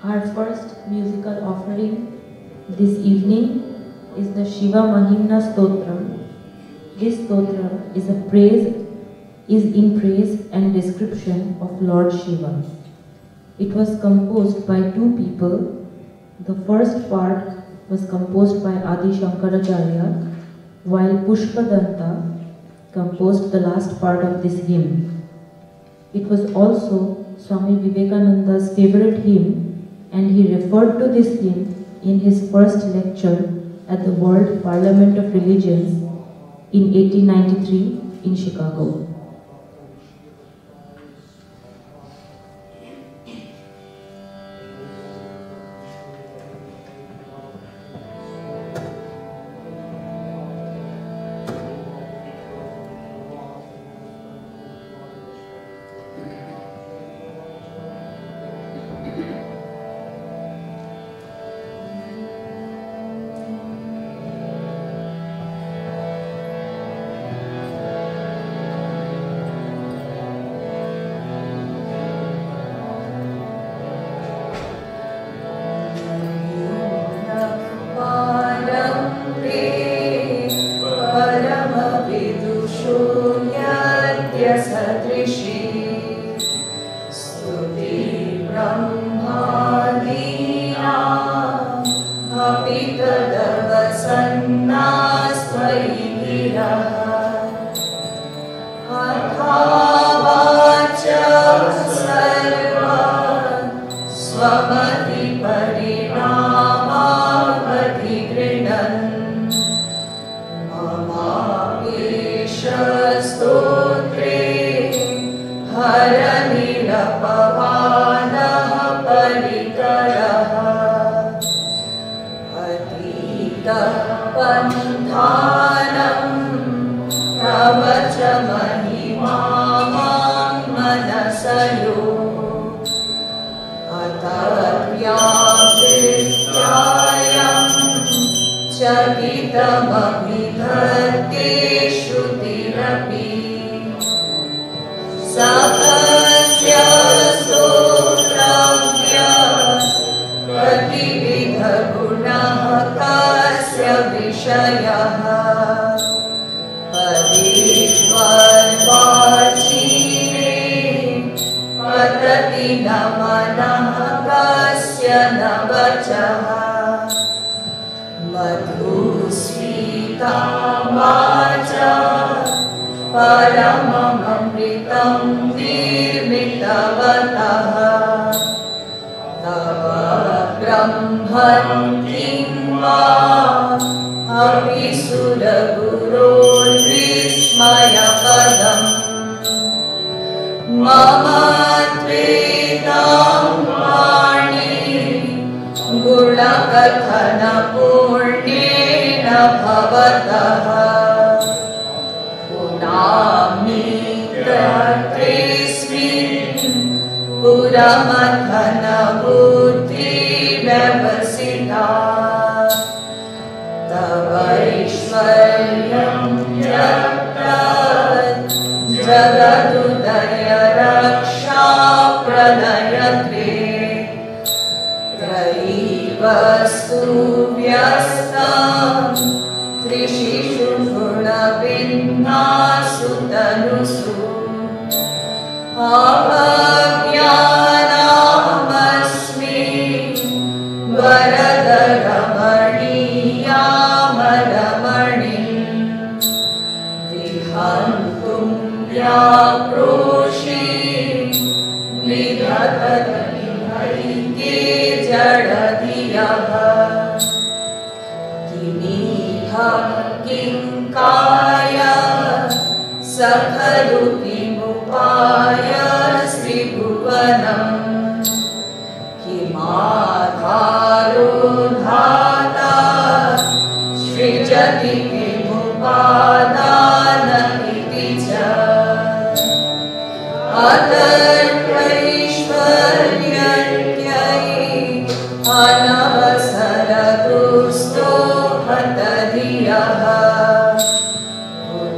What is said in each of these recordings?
Our first musical offering this evening is the Shiva Mahimna Stotra. This stotra is in praise and description of Lord Shiva. It was composed by two people. The first part was composed by Adi Shankaracharya, while Pushpadanta composed the last part of this hymn. It was also Swami Vivekananda's favorite hymn, and he referred to this hymn in his first lecture at the World Parliament of Religions in 1893 in Chicago.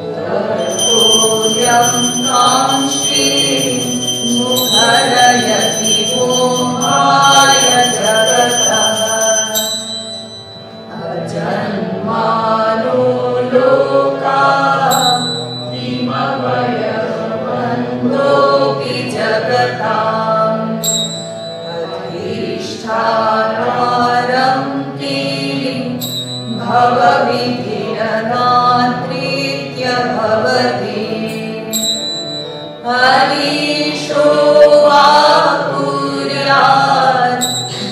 Mukharayath साक्षात्कारं किं भवविधिरनात्रीत्य भवति हरीशो वा कुर्यात्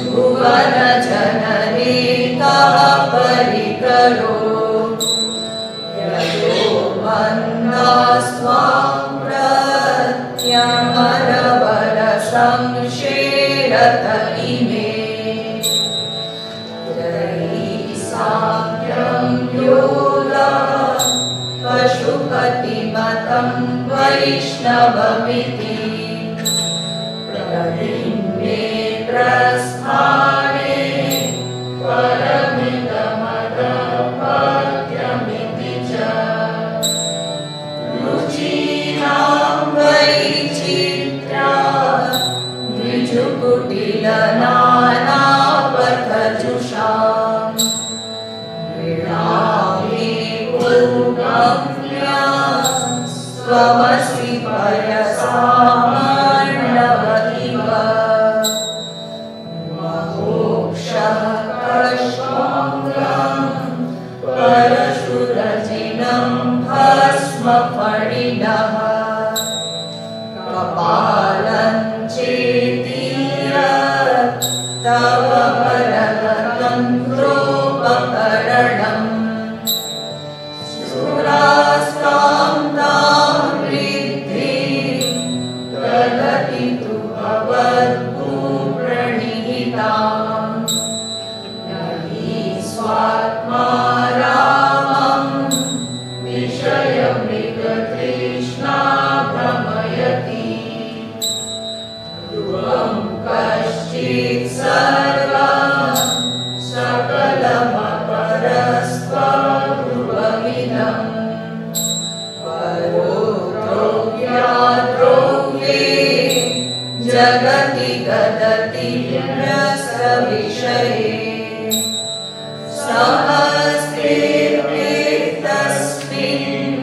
भुवनजननेकः परिकरो यतो वन्दास्त्वां प्रत्यमरवरसंशेरत इमे जयी साख्यं योगा पशुपतिमतं वैष्णवमिति प्रविन्ने प्रस्थाने परमिदमदपत्यमिति च रुचीनां वैचित्र्या द्विजुकुटिलनानापथजुषाम् विणामे पूर्णम्या स्वमसि पयसामर्णव इव महोक्षः कष्माङ्गं परशुरजिनं भस्मफणिनः कपालं चेतीयत् तव परतन्त्रोपकरणम् सुरास्तां तां वृद्धिं ददति तु भवद्भूप्रणिहिताम् न हि स्वात्मा रामं विषयमृगतृष्णा भ्रमयति ध्रुवं कश्चित् सर्वं सकलमपरस्त्वध्रुवमिदम् परो द्रव्याद्रव्ये जगति गदति व्यस्तविषये सहस्रेऽप्येतस्मिन्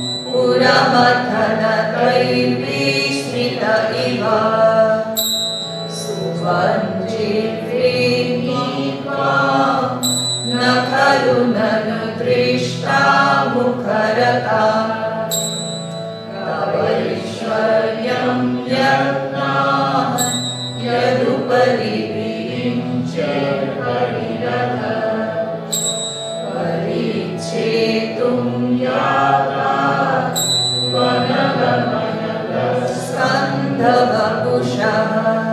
पुरमथनत्रैर्विस्मृत इव सुवञ्चित्वा न खलु ननु दृष्टा मुखरता तवैश्वर्यं यत्नात् यदुपरि विरिञ्चेत्परिरथ परिच्छेतुं याता वनगमनस्कन्धवपुषः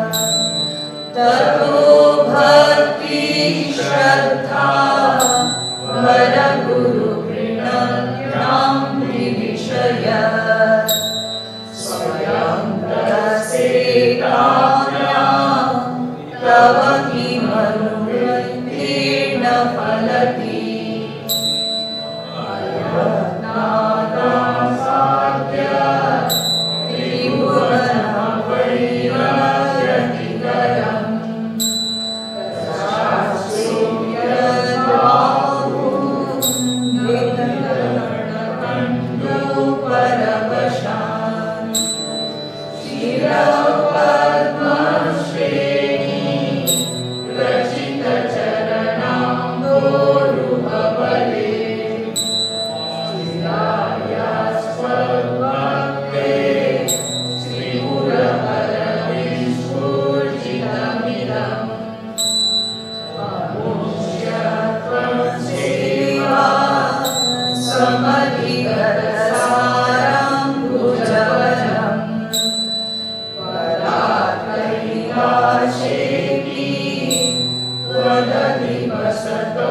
ततो भक्ति श्रद्धा वरगुरुवृणं विविशय स्वयं तसेकाम्या तव किमनुवृत्तेन फलति अयत्नादासाद्य त्रिभुवनवैराजतिकरम् परवशान् शिरपद्मश्रेणी रचितचरणाम्भोरुहबले स्थिरायास्त्वद्भक्ते श्रीमुरहरविस्फूर्जितमिदम् अमुष्यत्वं सेवा समधिगतसारं भुजबलं परात्कैलासेऽपि त्वदधिवसतौ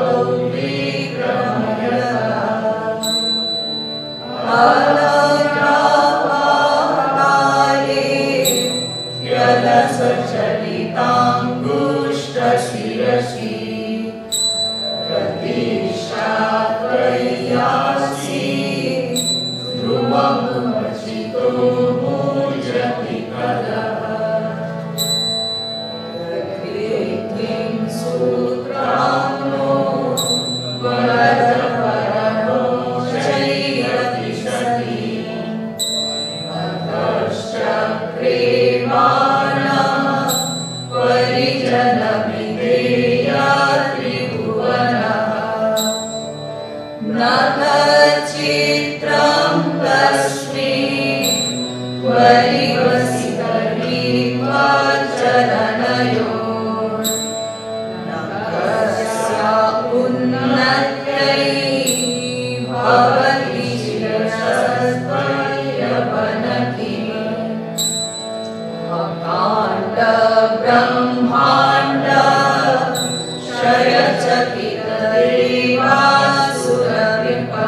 विक्रमयतः अलकाले यदसचलिताङ्गुष्ठशिरसि प्रतिष्ठात्वय्यासि ध्रुवमुचितो मूर्जति कदः प्रकृतिं सूत्रान्नो वरपरमो चैरति सति अतश्चक्रे मानः परिजनमिति चरणयो नकस्या उन्नत्यै भवति शिरसस्त्वय्यवनति अकाण्ड ब्रह्माण्ड क्षयचकितदेवासुरकृपा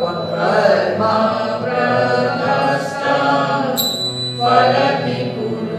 कर्म प्रदस्तं फलति पुरुषार्थम्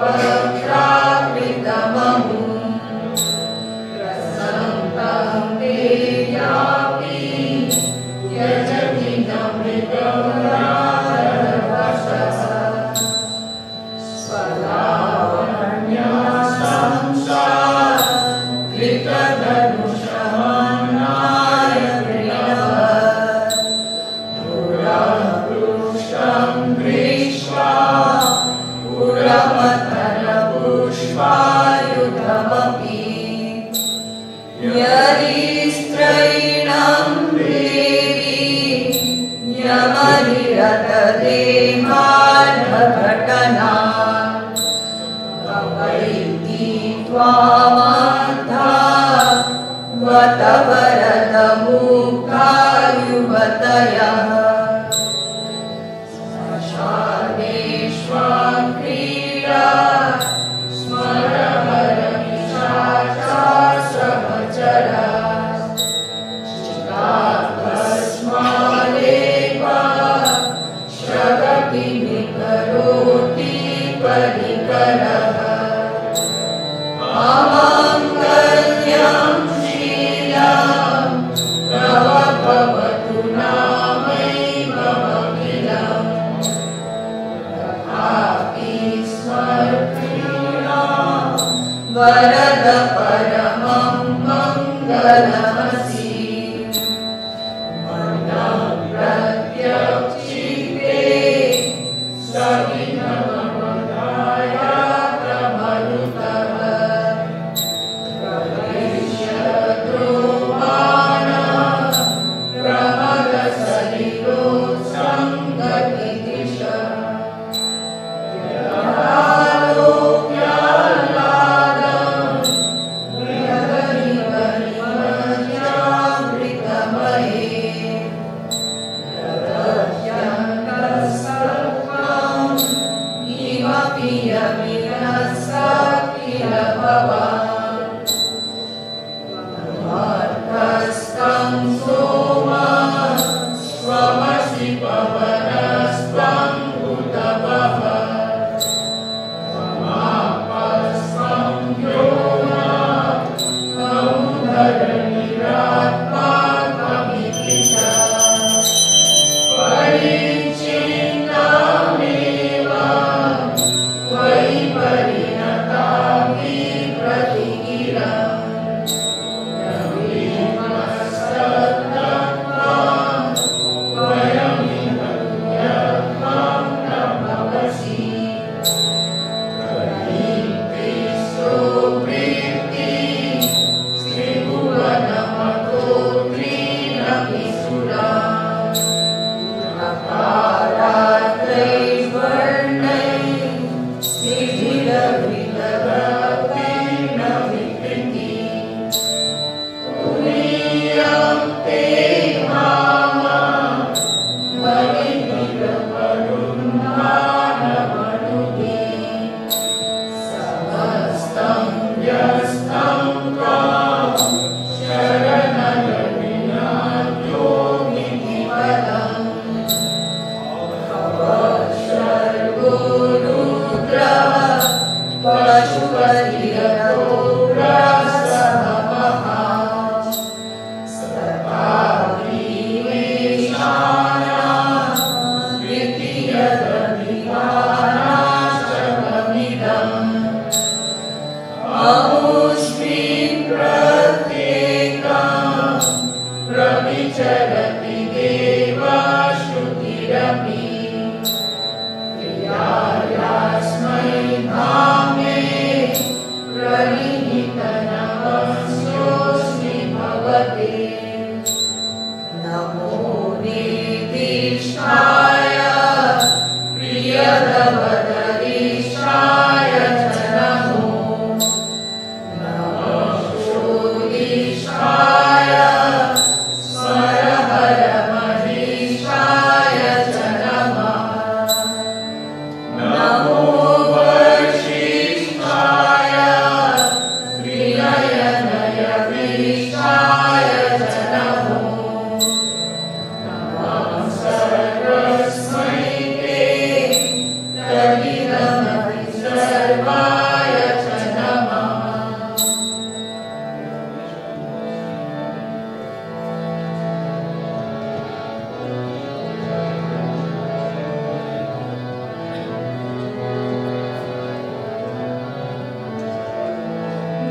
Prati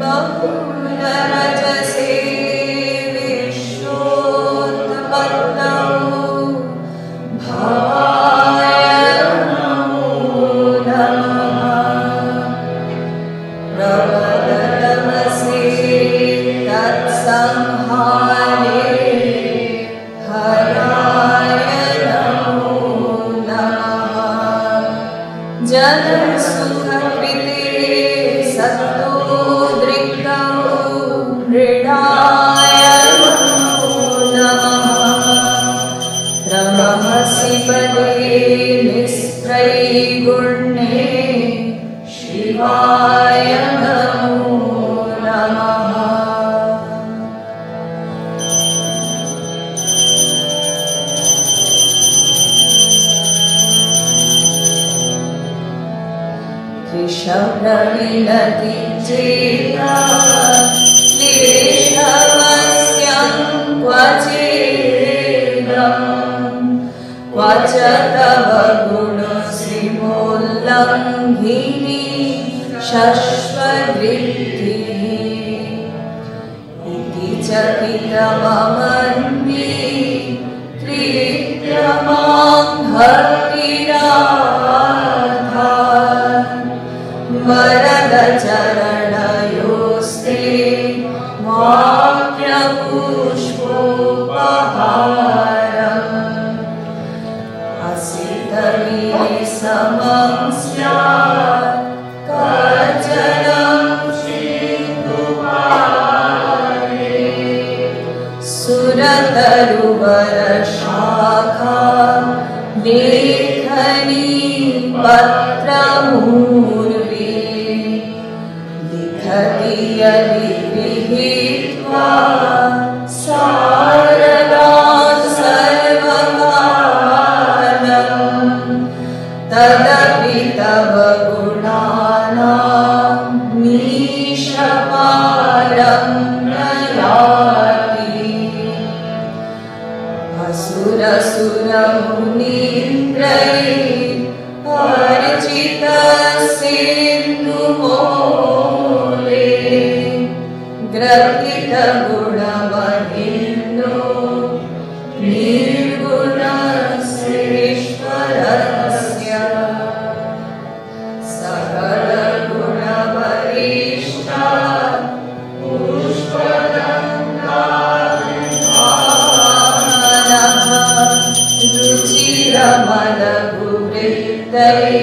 बहुलरजसे विश्वोत्पत्तौ भवाय नमो नमः। प्रबलतमसे तत्संहारे हराय नमो नमः। जनसुखकृते सत्तोद्रिक्तौ मृडाय नमो नमः। रमहसि पदे निस्त्रैगुण्ये शिवाय नमो नमः। कृशप्रविणति चेता क्लेशवस्यं क्वचेदम् क्वच तव गुणसिमोल्लङ्घिनी शश्ववृत्तिः इति चकितममन्ये त्रिक्रमां भक्तिराधा वरदचरणयोस्ते वाक्यपुष्पोपहारम् असितमे समं स्यात् कचनं श्रीकुमारे सुरतरुवरशाखा लेखनी पत्रमूर्वे लिखति यदि विहित्वा शारदां सर्वकालम् तदपि तव गुणानां मीशपारं न याति। असुरसुरमुनीन्द्रैः अर्चितसिन्धुमोले ग्रथितगुणमहिम्नो निर्गुणस्येश्वरस्य सकलगुणवरिष्ठा पुष्पगन्धाभिमानः रुचिरमलगुवृत्तैः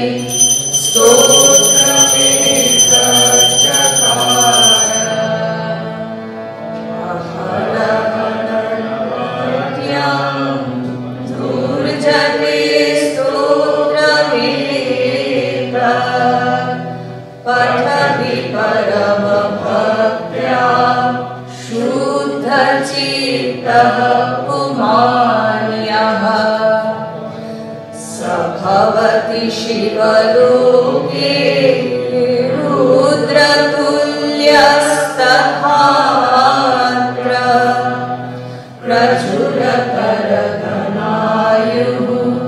पठति परमभक्त्या शुद्धचित्तः पुमान्यः स भवति शिवलोके रुद्रतुल्यस्तथात्र प्रचुरतरधनायुः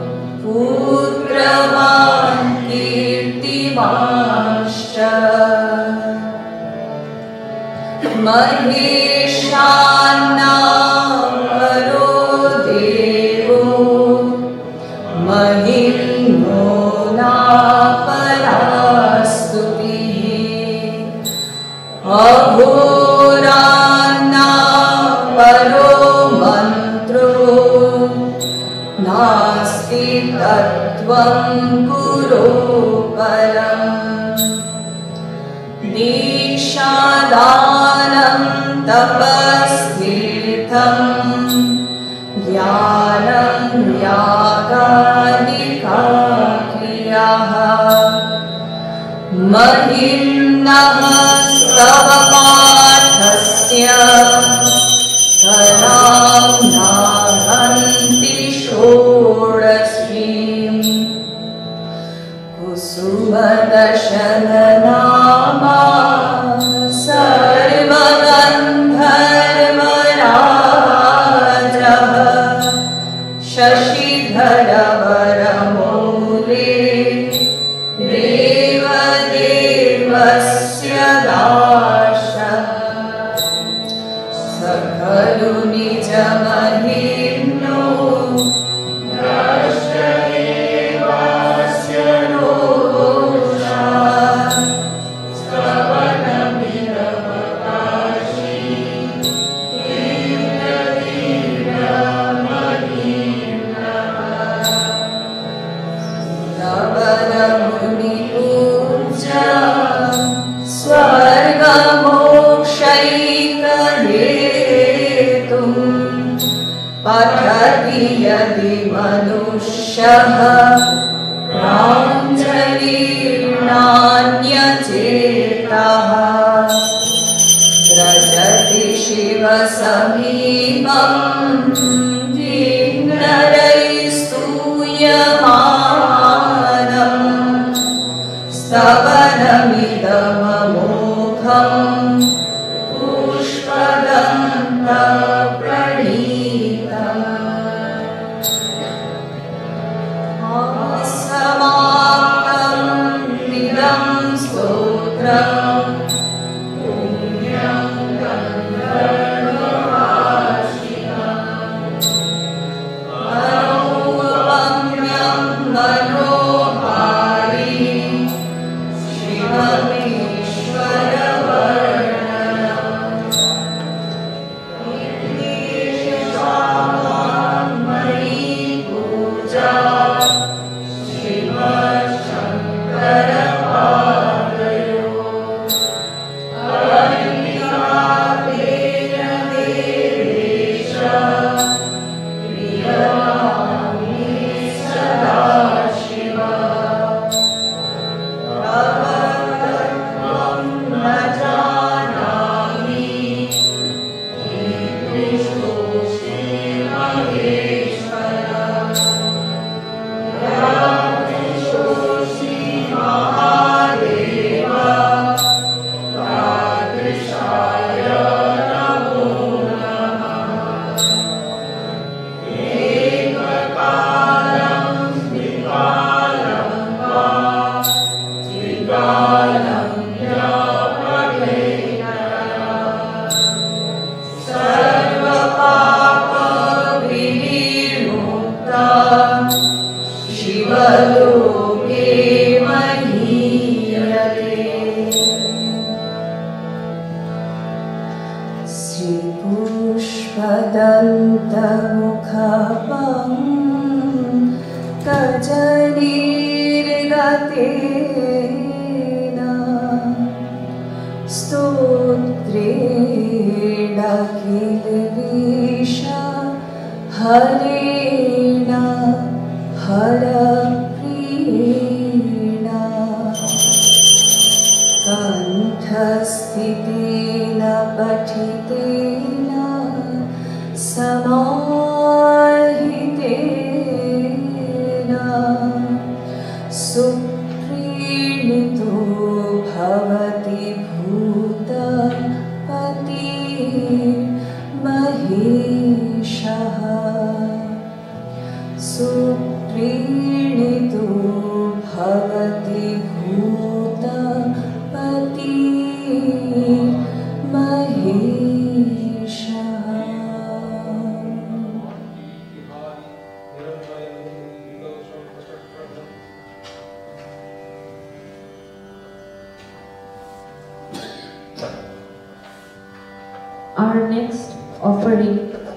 पुत्रवान् कीर्तिमांश्च महेशान्नापरो देवो महिम्नो नापरास्तुतिः अघोरान्नापरो मन्त्रो नास्ति तत्त्वं गुरो परम् दीक्षादानं तपस्तीर्थं ज्ञानं यागादिका क्रियाः महिम्नः स्तव पाठस्य कलां नाहन्ति षोडशीम् कुसुमदशननामा सर्वगन्धर्वराजः शशिधरवरमौले देवदेवस्य दाशः यदि मनुष्यः प्राञ्जलिर्नान्यचेतः व्रजति शिवसमीपं नरैस्तूयमानम् स्तवनमिदममोघम् पुष्पदन्तप्रणीतम् समाप्तम् इदं स्तोत्रम् पुण्यं गन्धर्ववार्षिकम् मनोगम्यं मनोहारी कंठस्थितेन पठितेन समाहितेन सुप्रीणितो भवति भूतपति महेशः सुप्रीणितो भवति भूतपति महेशः। Our next offering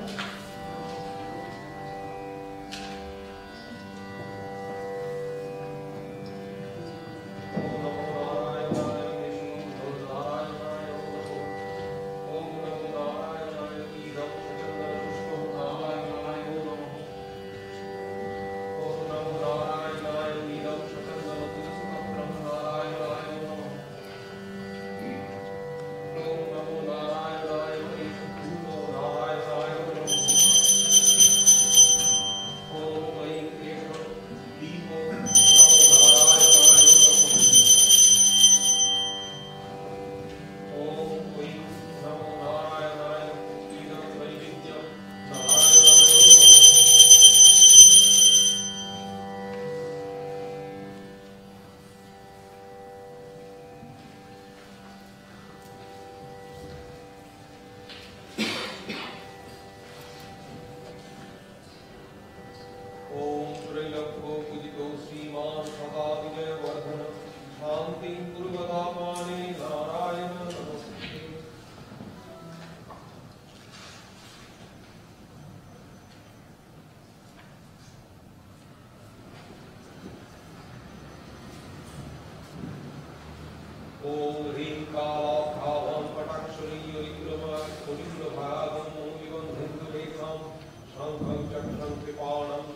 Om Rim Kala Kavam Patakshari Yorikrama Kodindabhagam Vivan Hindu Rekam Shankam Chakram Kripanam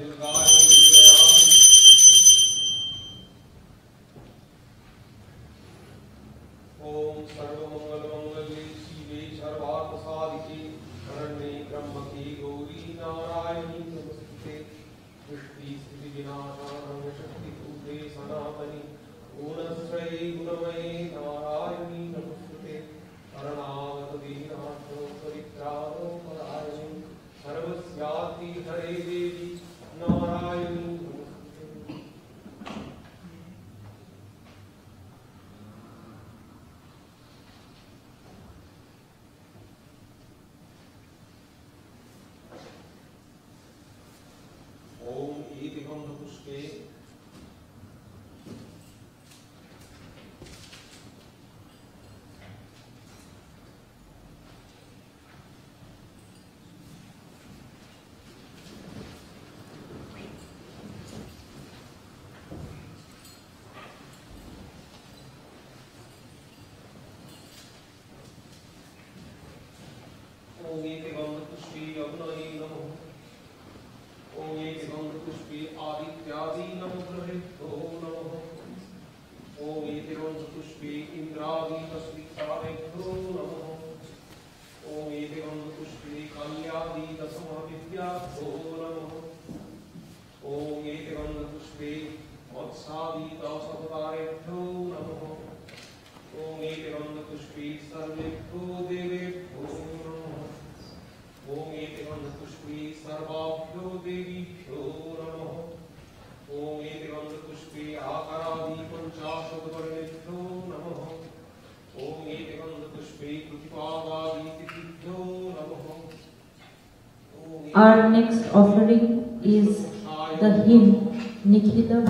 Our next offering is the hymn Nikhila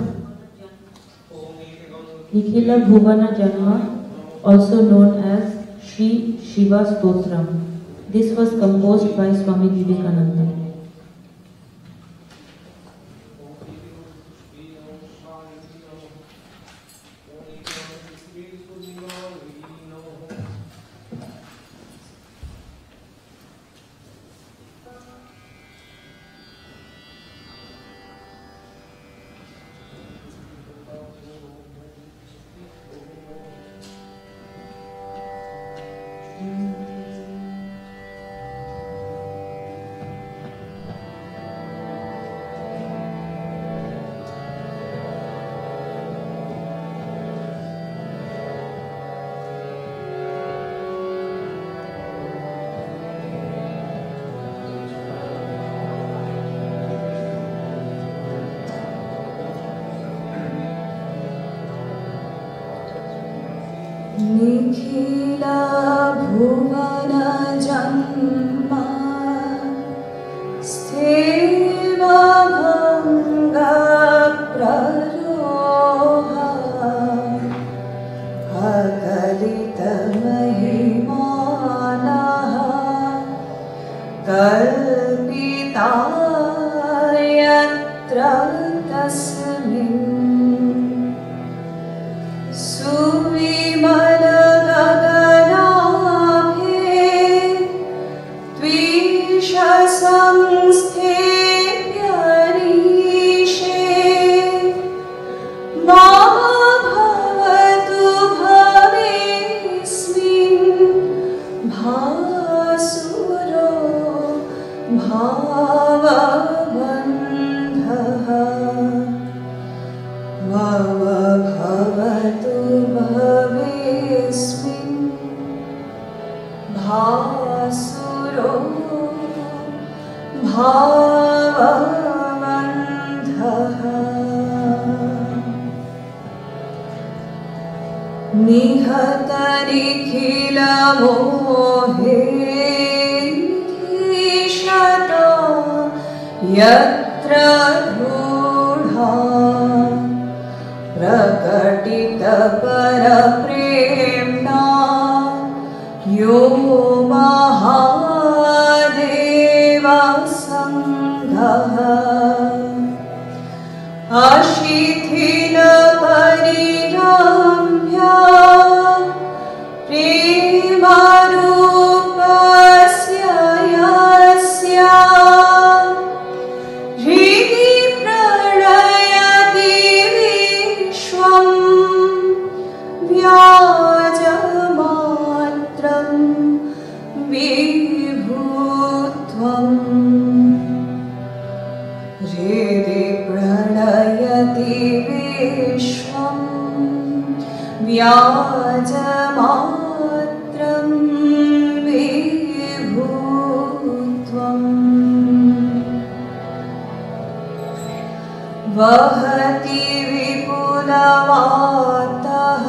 Bhuvana Janma, also known as Sri Shiva Stotram. This was composed by Swami Vivekananda. Nikhila Bhuvana Janma Stheva Bhanga Praroha Akalita Mahimana Kalpita Yatra Tasmin Suvimala Gaganabhe Tvisha Samsthe Pyarishe Mama Bhavatu Bhavesmin Bhasuro Bhavabandhaha Vava Bhavatu Bhavesmin Bhasuro Bhavabandhaha Nihata Nikhila Mohe Nishata Yatra Rudha Prakatita Parapremna Yo Mahadeva Sangha Ashithila Pariramya Premarupasya Yasya Hrivi व्याजमात्रं विभुत्वम् वहति विपुलवातः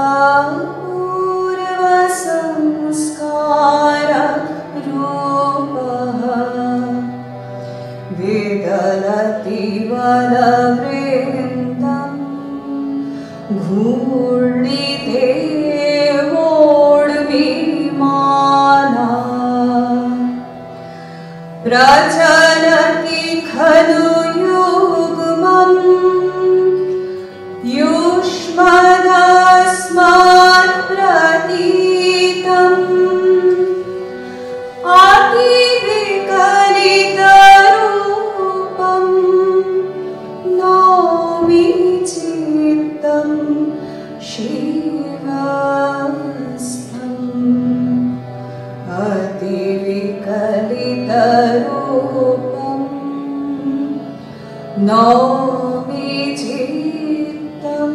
पूर्वसंस्काररूपः विदलति वलवृन्दम् घूर्णिते वोर्मिमाना प्रचलति खलु युग्मम् युष्मदस्मत्प्रतीतम् अतिविकलितरूपम् नौमि चित्तं शिवस्थम् अतिविकलितरूपम् नौमि चित्तं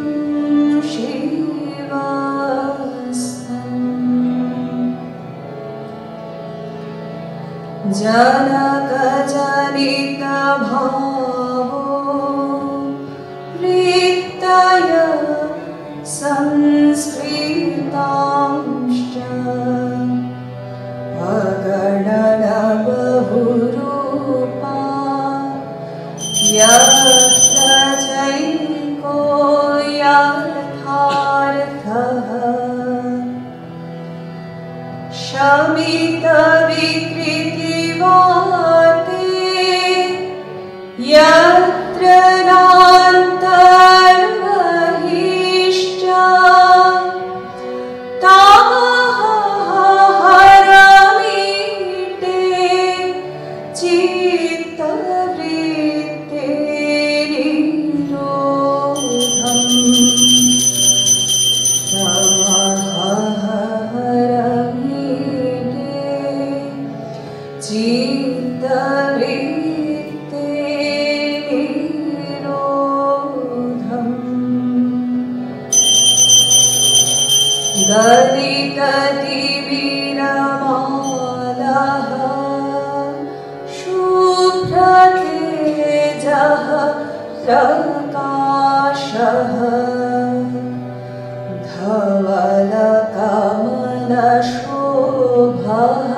शिवस्थम् जनकजनितभावो प्रीतय संस्कृतांश्च अगणनबहुरूपा यत्र Chaco यथार्थः शमितविकृतिवाते यत्र नान्तर्बहिश्च ताः हरमीटे गलिततिमिरमालः शुभ्रतेजः प्रकाशः धवलकमलशोभः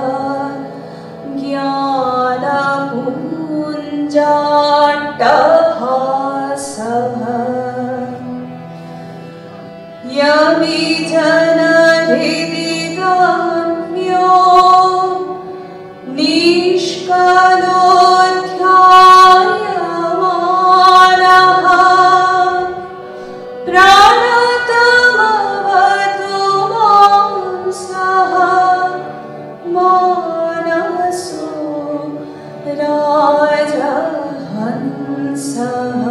ज्ञानपुञ्जाट्टहासः यमि जनहृदि गम्यो निष्कलोऽध्यायमानः प्रणतमवतु मां सः मानसो राजहंसः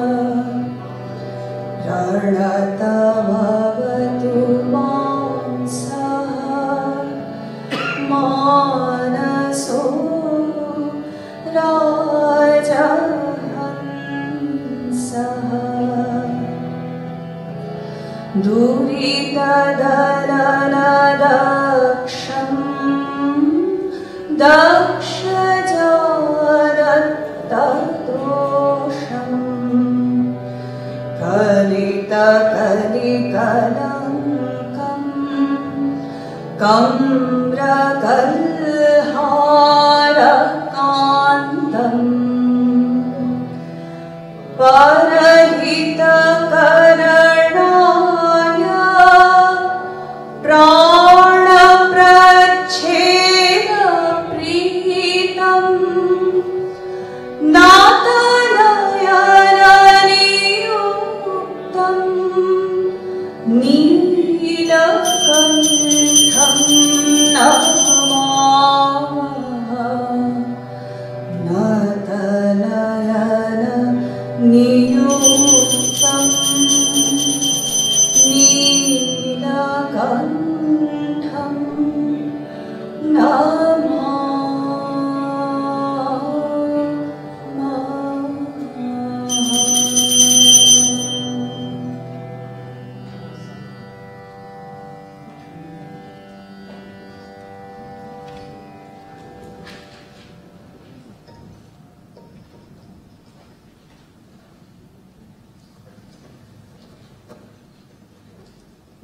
प्रणतमवतु मां सः मानसो राजहंसः दुरितदलनदक्षम् दक्षजादत्तदोषम् कलितकलिकलङ्कम् कम्रकल्हारकान्तम् परहितकरणाय प्राणप्रच्छेदप्रीतम् नातनयननियुक्तम् नीलकण्ठं नमामः नातनयननियुक्तम् नीलकण्ठं नमामः।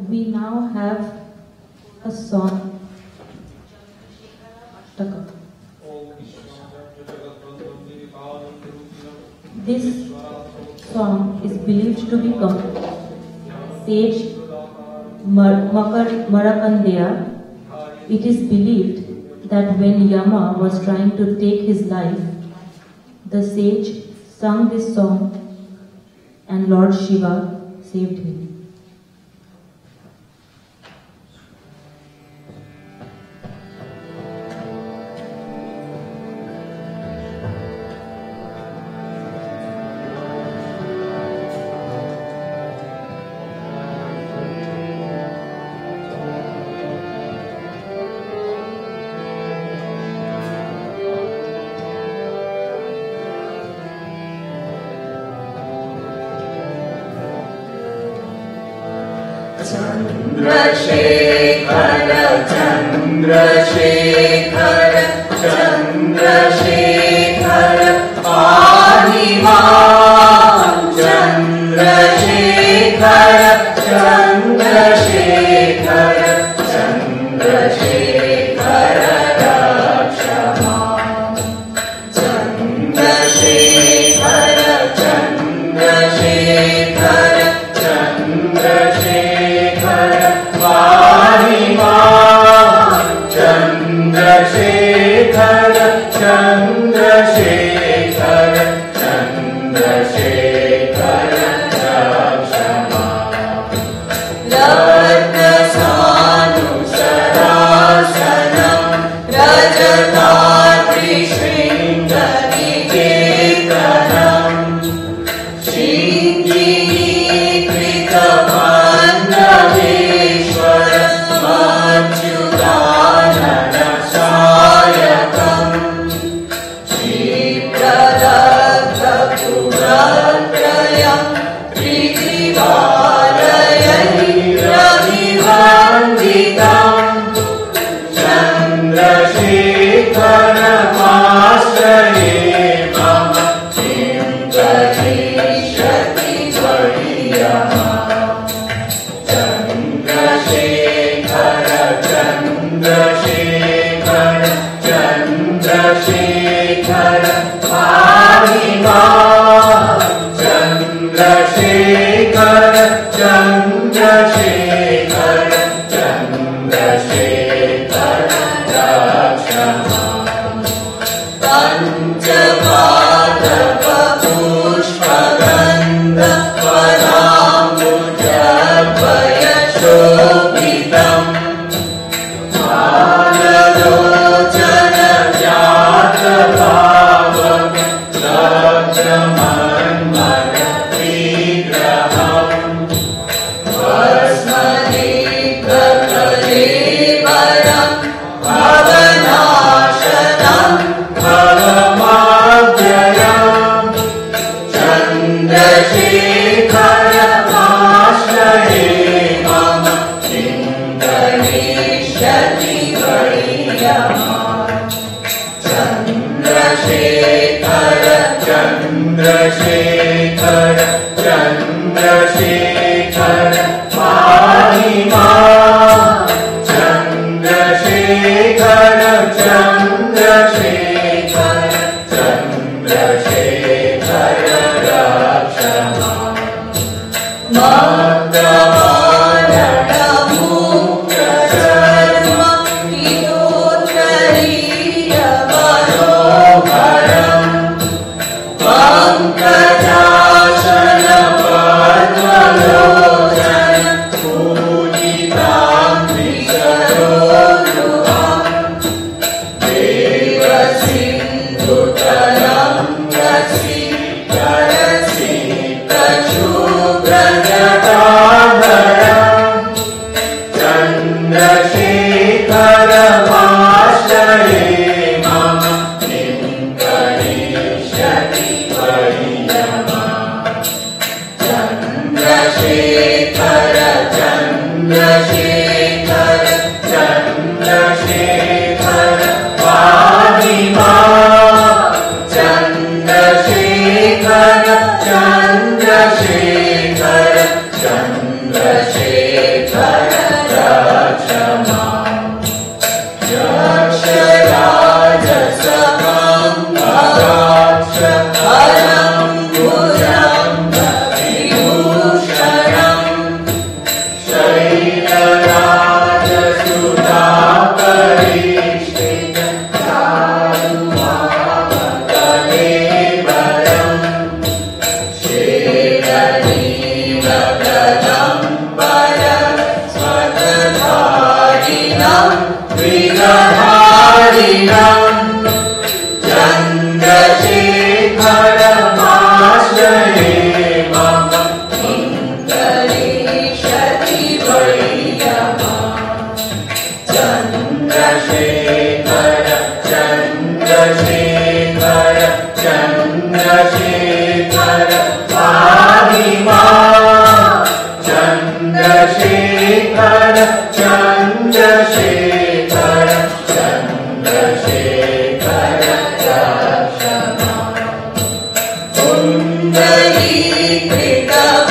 We now have a song, Ashtaka. This song is believed to be sage Marakandeya. It is believed that when Yama was trying to take his life, the sage sung this song and Lord Shiva saved him. Chandrasekhara, Chandrasekhara, Chandrasekhara, Pani Mam. Chandrasekhara, Chandrasekhara, Chandrasekhara, Raksha Mam. Chandrasekhara, Chandrasekhara, Chandrasekhara, Pani Mam. Chandrasekhara, Chandrasekhara, Chandrasekhara, Raksha Mam. Ratnasanusaranam, Rajatadri Shringadiketanam, Shingini-krita-mandaveshwara, Machyutanana-sayakam, Shri-pradabha-puratrayam, Tri-Trivalayai-ravivanditam, Chandrasekhara-masraye mama, Kim-kadishati-variyama. Chandrasekhara, Chandrasekhara, Chandrasekhara, Pani Mam. Chandrasekhara, Chandrasekhara, Chandrasekhara, Raksha Mam. Panchapadapa-pushpagandha padambujabayashobitam, Manalochana-jata-bhavam, Rajamanmana-vigraham, Vasmani-prakalevaram, Bhavanashanam, Bhavamavyayam. Chandrasekhara-masraye mama, Kim-kadishati-variyama. Chandrasekhara, Chandrasekhara, Chandrasekhara, Pani Mam. Chandrasekhara, Chandrasekhara, Chandrasekhara, Raksha Mam. Madhavanana-mukta-charma, Hitottariya-manoharam, Pankajasana-padmalochana, Pujitam-visarodruham, Devasindhutarang-rasita-shubhra-jatabaram. Chandrasekhara-masraye mama, Kim-kadishati-variyama. Chandrasekhara, Chandrasekhara, Chandrasekhara, Pani Mam. Chandrasekhara, Chandrasekhara, Chandrasekhara, Chandrashekhar पाहि माम् चन्द्रशेखर चन्द्रशेखर चन्द्रशेखर रक्ष माम् कुण्डलीकृत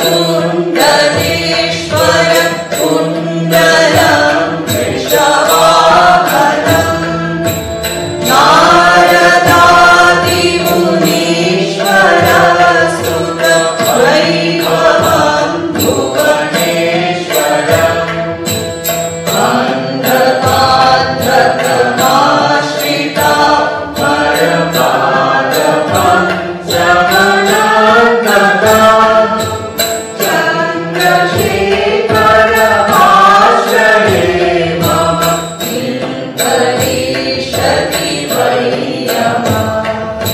कुण्डलेश्वर कुण्डलं वृषवाहनम् नारदादिमुनीश्वर स्तुत वैभवं भुवनेश्वरम् अन्धकान्धकमाश्रिता परपादपं श्रवणान्तका चन्द्रशेखर आश्रये मम चिन्तयिष्यति वै यमः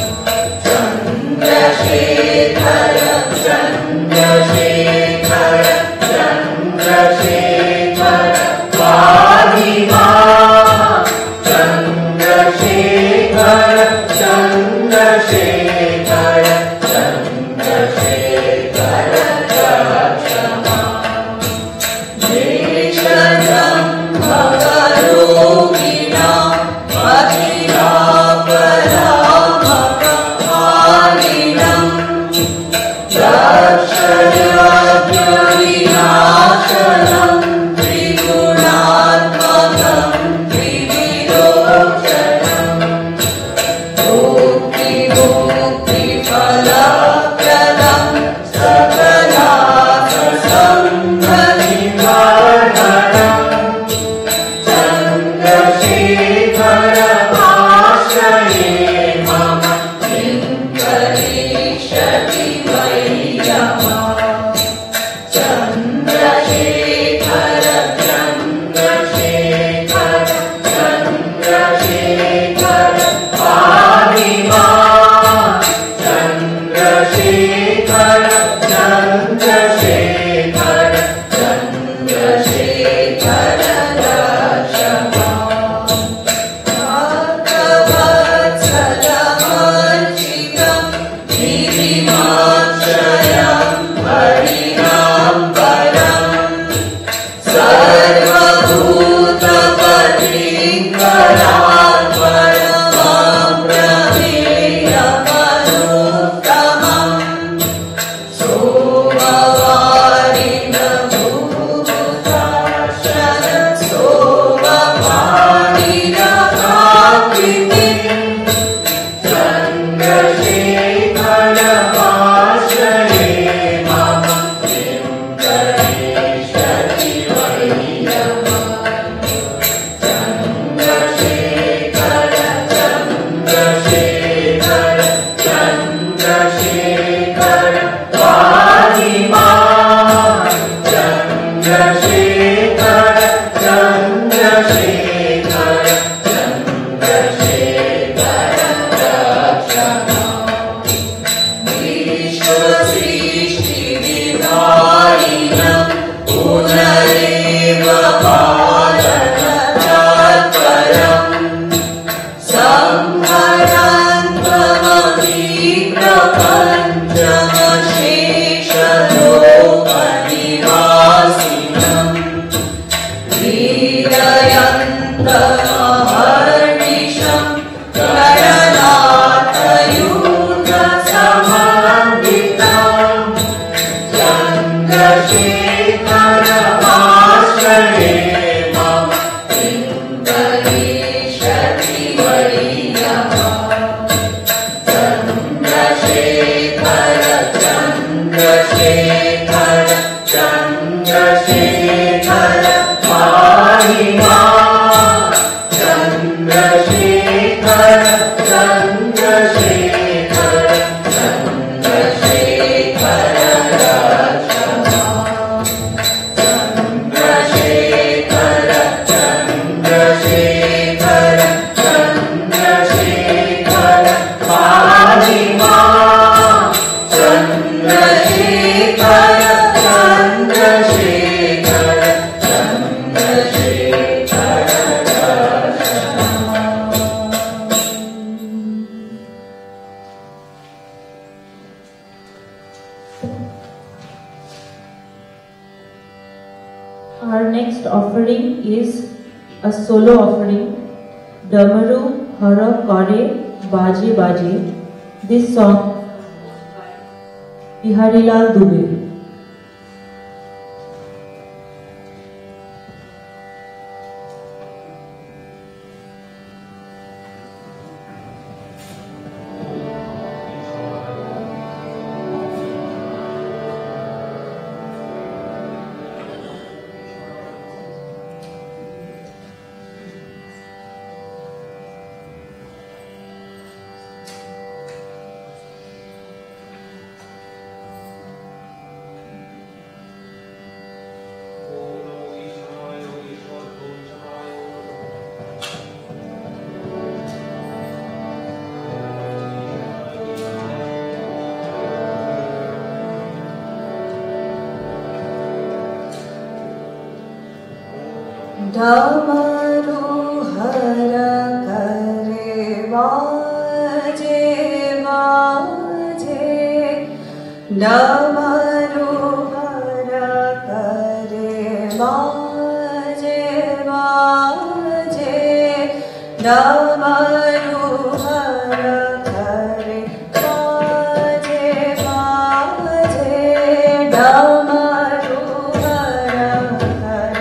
चन्द्रशेखर चन्द्रशेखर चन्द्रशेखर पाहि माम् चन्द्रशेखर चन्द्रशेखर चन्द्रशेखर रक्ष माम् देशजं भवरोगिणां अखिलापरामपहारिणम् दक्षयज्ञविनाशनं त्रिगुणात्मकं त्रिविलोचनम् मुक्तिमुक्तिफलप्रदं सकलाससम्भविवर्धनम् चन्द्रशेखर आश्रये मम चिन्तयिष्यति वै यमः चन्द्रशेखर चन्द्रशेखर चन्द्रशेखर पाहि माम् चन्द्रशेखर चन्द्रशेखर चन्द्रशेखर रक्ष माम् भक्तवत्सलमर्चितं गिरिमाश्रयं हरिणाम्बरम् सर्वभूतपतिङ्करात्परमां प्रमेयमनुत्तमम् सोमवारिणभूताशर सोमवारिणकाकृतिम् चन्द्रशेखर आश्रये मम चिन्तयिष्यति वै यमः चन्द्रशेखर चन्द्रशेखर चन्द्रशेखर पाहि माम् चन्द्रशेखर चन्द्रशेखर चन्द्रशेखर रक्ष माम् विश्वसृष्टिविधायिनं पुनरेव पालनतत्परम् संहरन्तमभीप्रपञ्चमशेषलोकनिवासिनम् वीरयन्तमहर्निशं करणार्थयूथसमन्वितम् चन्द्रशेखर आश्रये मम चिन्तयिष्यति वै यमः चन्द्रशेखर चन्द्रशेखर चन्द्रशेखर पाहि माम् चन्द्रशेखर चन्द्रशेखर चन्द्रशेखर रक्ष माम् चन्द्रशेखर चन्द्रशेखर चन्द्रशेखर पाहि माम् Chandrashekhar Our next offering is a solo offering, Damaru Hara Kare Baje Baje. This song Biharilal Dubey. Damaru Hara Kare Baje Baje. Damaru Hara Kare Baje Baje. Damaru Hara Kare Baje Baje. Damaru Hara Kare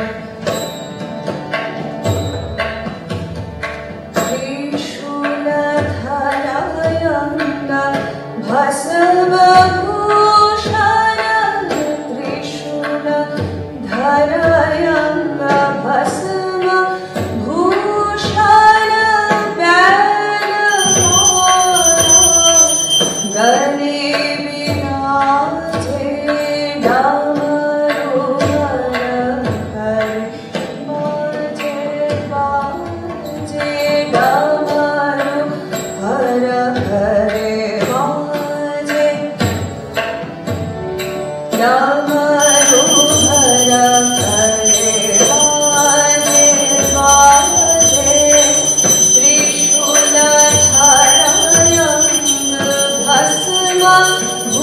Trishula Bhasma Bhushan Trishula Dharayanga Bhasma Bhushan Banamora Gani Viraje Damaru Hara Kare Baje Baje Damaru Hara Kare Baje Damaru Hara Kare Baje Baje Trishula Dharayanga Bhasma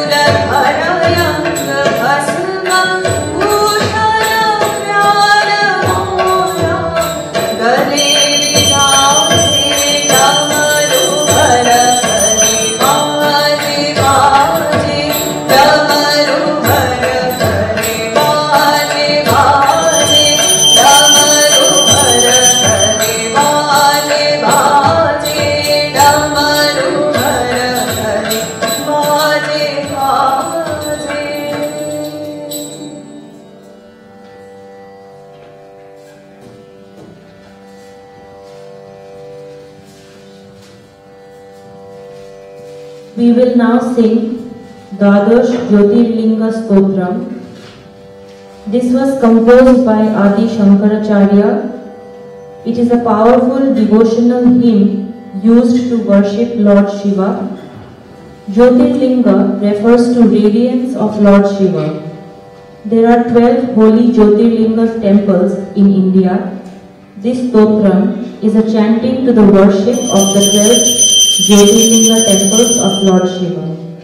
We will now sing Dwadash Jyotirlinga Stotram. This was composed by Adi Shankaracharya. It is a powerful devotional hymn used to worship Lord Shiva. Jyotirlinga refers to radiance of Lord Shiva. There are 12 holy Jyotirlinga temples in India. This stotram is a chanting to the worship of the 12 Jyotirlinga temples of Lord Shiva.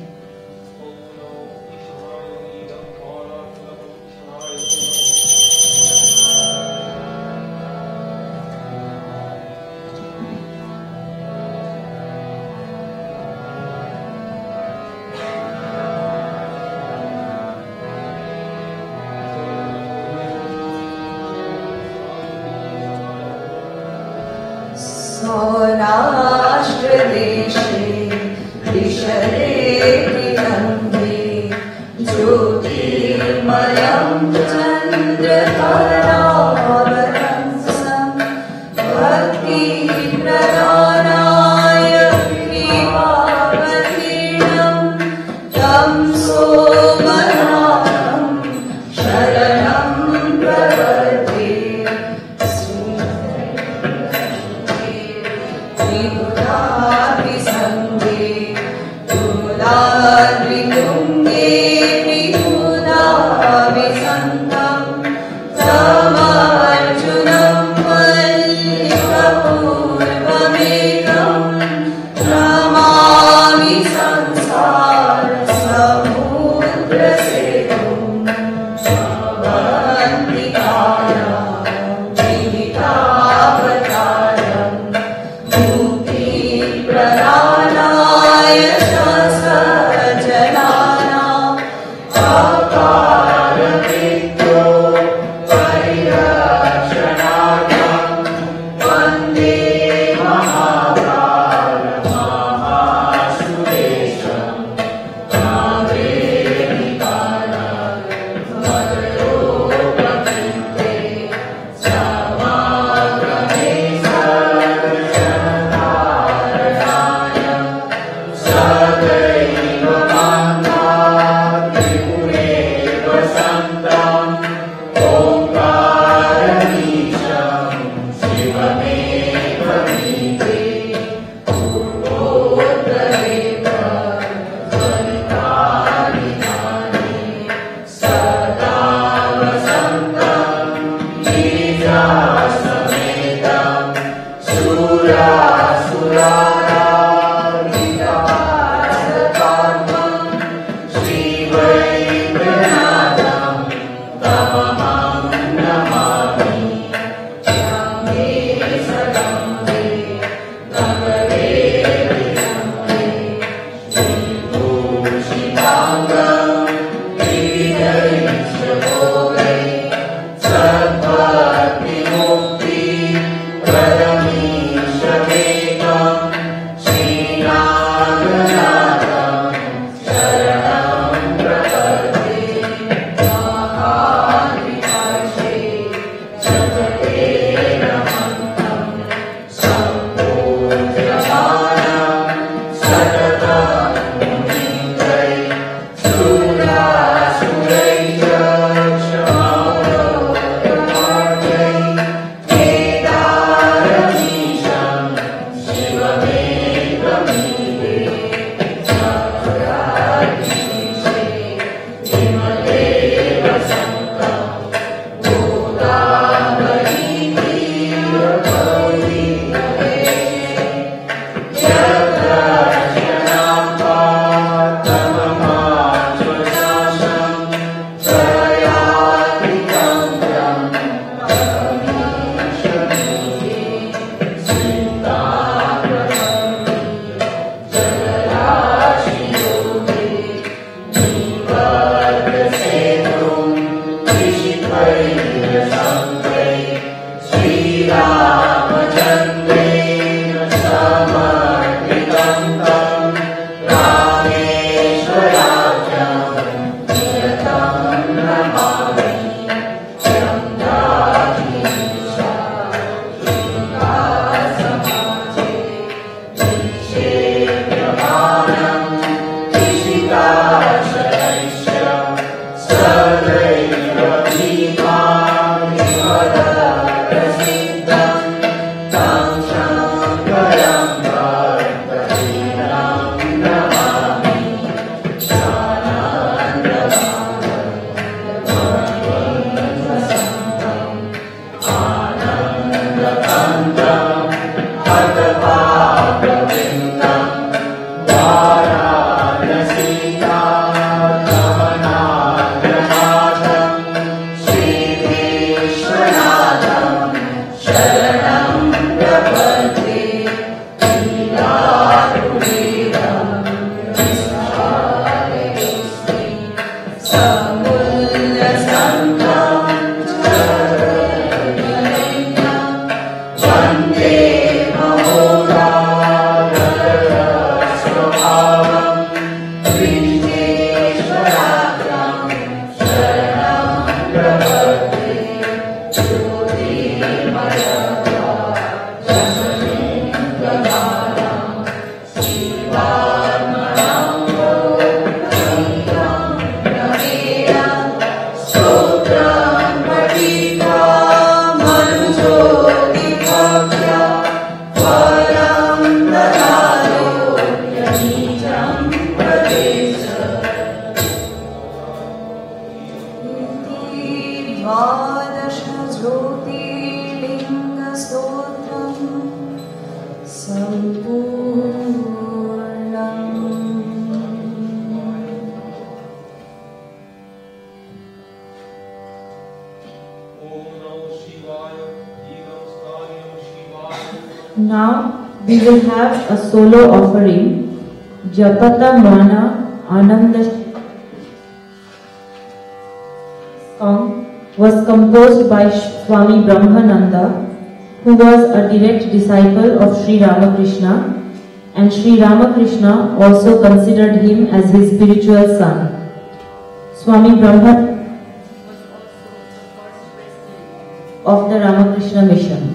सौराष्ट्रदेशे विशरे विनन्दे ज्योतिर्मयं चन्द्रकलावतंसं भक्तिप्रदानाय कृपावतीर्णं तं सोमनाथं शरणं प्रपद्ये। त्रिपुराभिसङ्गे तुलाद्रितुङ्गे त्रिपुराभिसङ्गं तमर्जुनं मल्लिकपूर्वमेकं नमामि संसारसमुद्रसेतुं भवन्तिकायां जीवितावतारम् प्रदानाय च Now we will have a solo offering. Japata Mana Ananda song was composed by Swami Brahmananda, who was a direct disciple of Sri Ramakrishna, and Sri Ramakrishna also considered him as his spiritual son. Swami Brahmananda was also the first president of the Ramakrishna mission.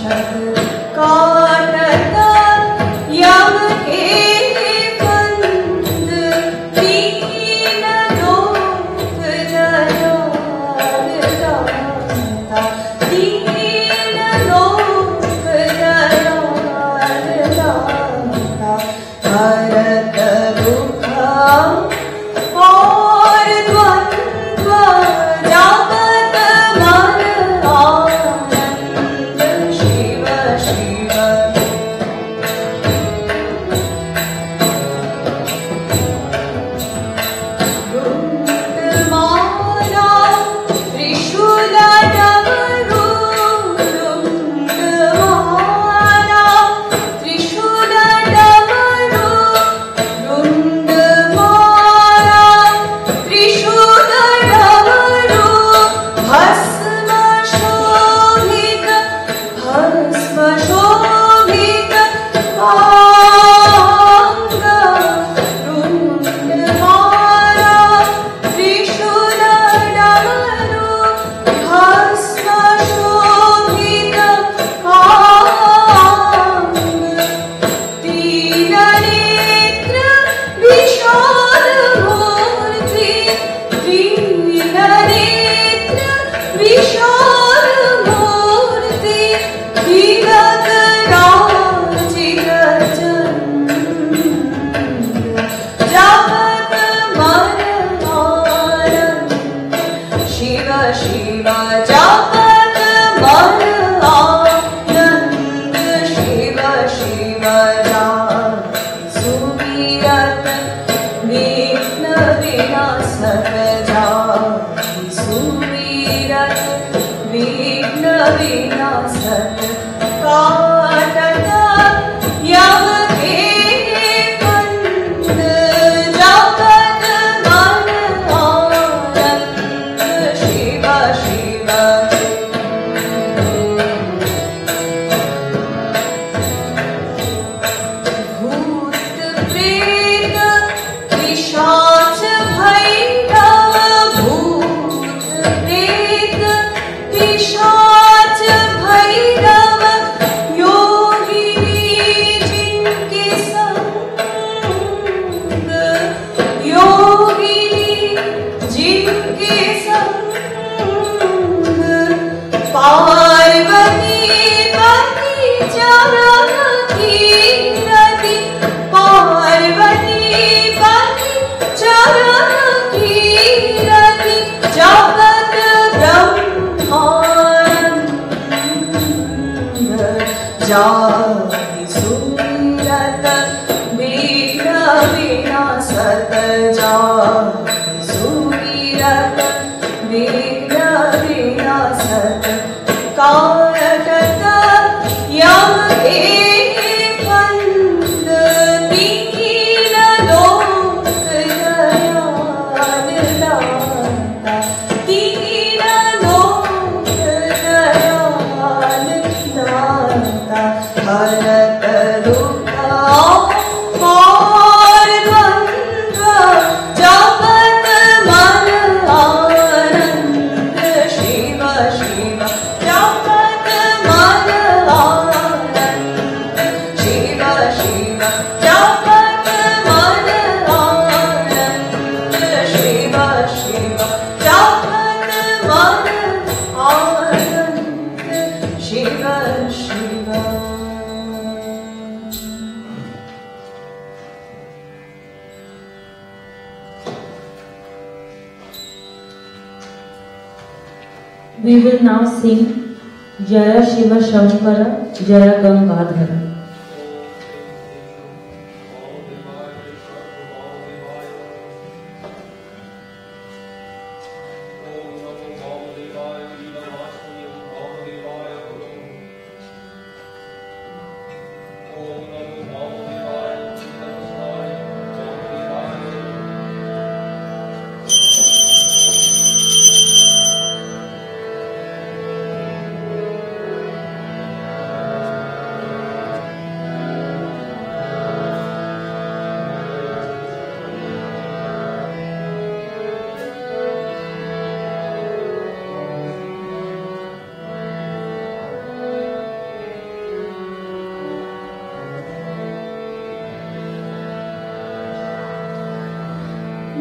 We will now sing Jaya Shiva Shankara, Jaya Gangadhara.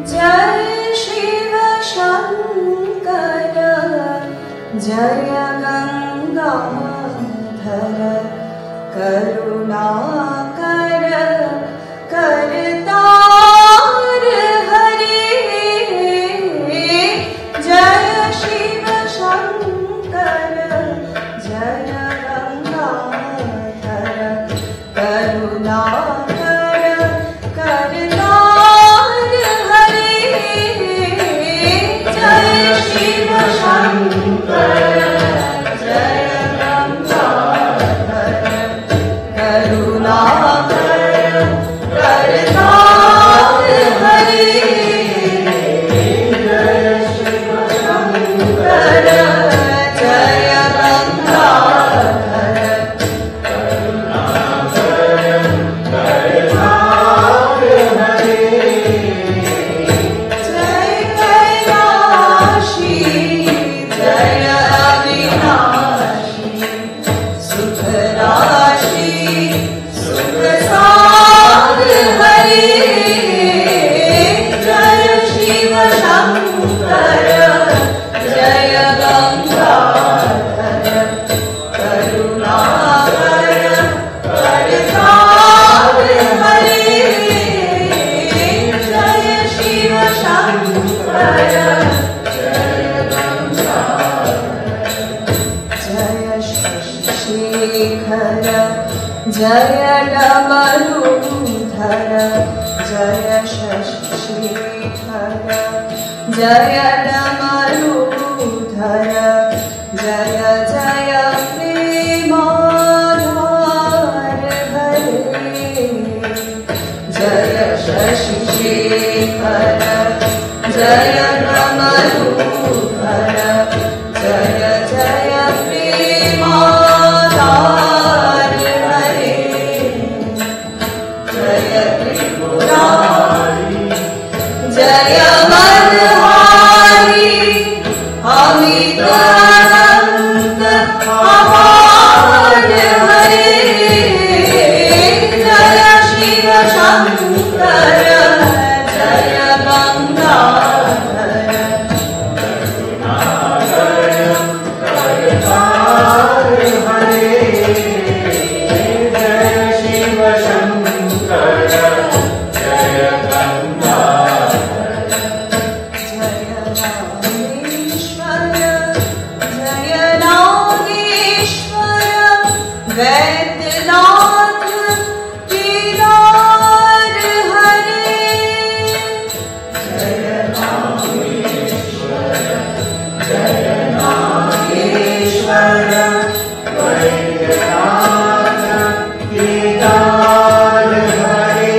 जय शिव शंकर जय गंगाधर करुणाकर करतार हरे जय शिव शंकर जय गंगाधर करुणाकर करतार हरे जय शिव शंकर जय गंगाधर करुणाकर करतार हरे जय शिव शंकर जय गंगाधर करुणाकर करतार हरे जय कैलाशी जय अविनाशी सुख राशि सुख सार हरे जय शिव शंकर जय गंगाधर करुणाकर करतार हरे जय शिव शंकर जय गंगाधर जय शशिशेखर जय डमरूधर जय शशिशेखर जय डमरूधर जय जय प्रेमाधार हरे जय शशिशेखर जय डमरूधर जय जय प्रेमाधार हरे जय त्रिपुरारी जय मनहारी अमित अनंत अपार हरे जय शिव शंकर जय गंगाधर करुणाकर करतार हरे जय शिव शंकर जय गंगाधर जय रामेश्वर जय नागेश्वर वैद्यनाथ केदार हरे जय रामेश्वर जय नागेश्वर वैद्यनाथ केदार हरे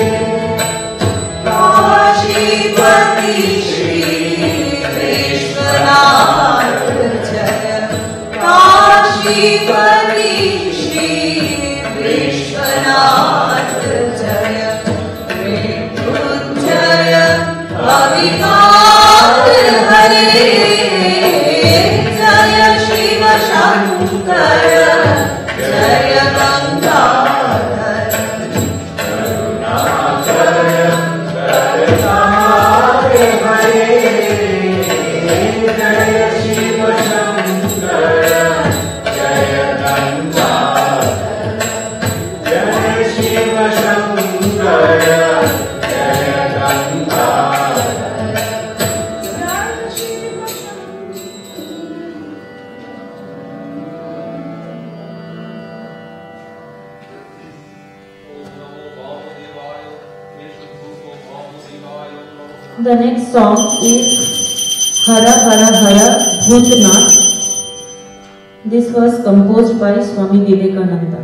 काशीपति श्री विश्वनाथ जय काशीपति श्री विश्वनाथ जय मृत्युंजय अविकार हरे जय शिव शंकर जय गंगाधर करुणाकर करतार हरे जय शिव शंकर जय गंगाधर जय शिव शंकर जय गंगाधर जय Shiv The next song is Hara Hara Hara Bhutnath. This was composed by Swami Vivekananda.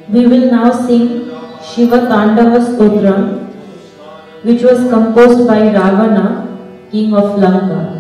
We will now sing Shiva Tandava Stotram, which was composed by Ravana, king of Lanka.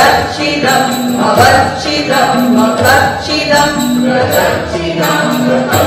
Avachidam, Makachidam, Prakachidam, Prakachidam.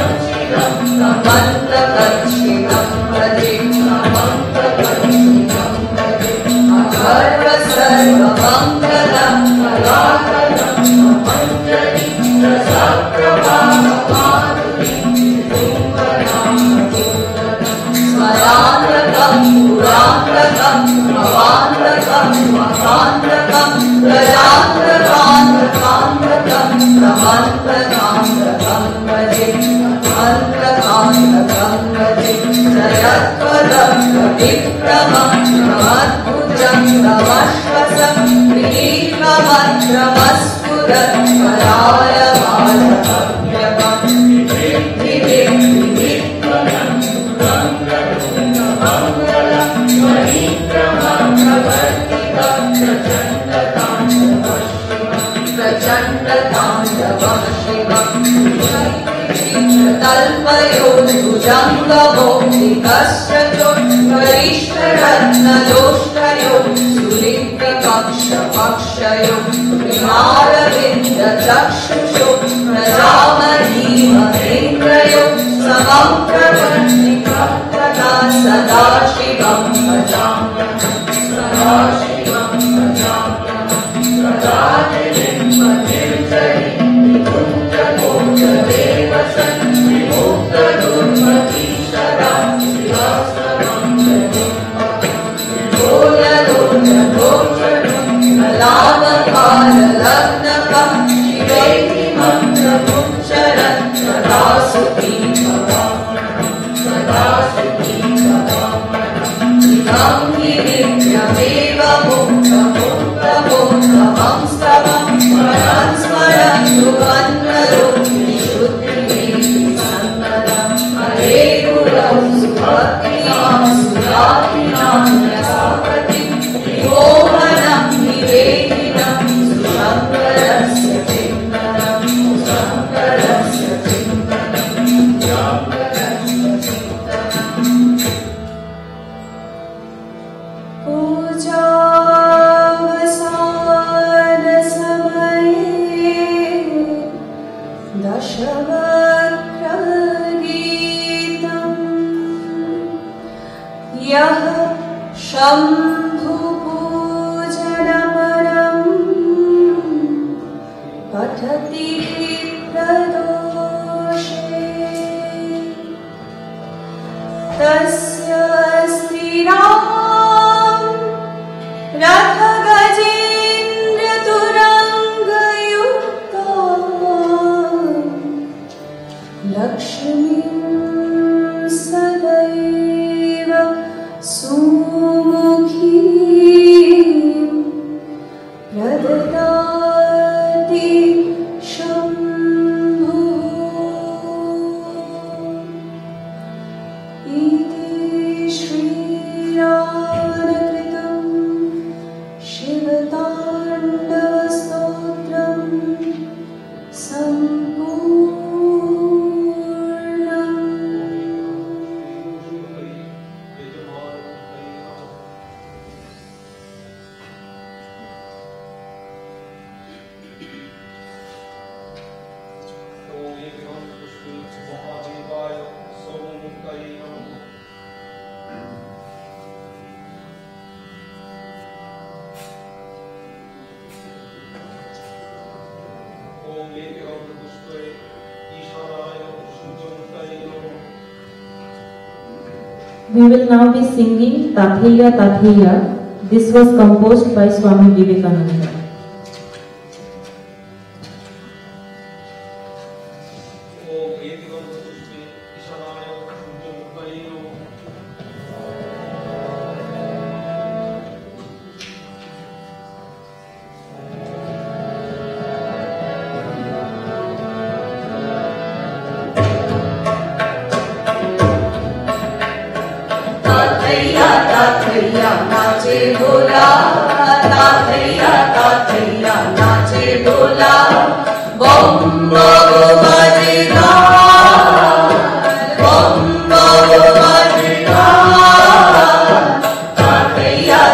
We will now be singing Tathaiya Tathaiya. This was composed by Swami Vivekananda.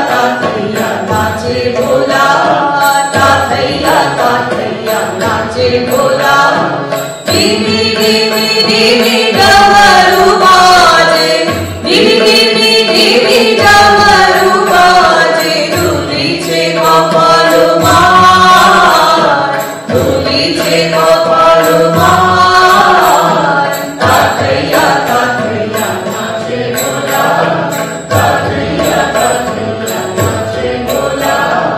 नाचे भोला धीमी धीमी धीमी डमरू बाजे धीमी धीमी धीमी डमरू बाजे धूलीचे कपाळ मार धूलीचे कपाळ मार तातैया तातैया नाचे भोला तातैया तातैया नाचे भोला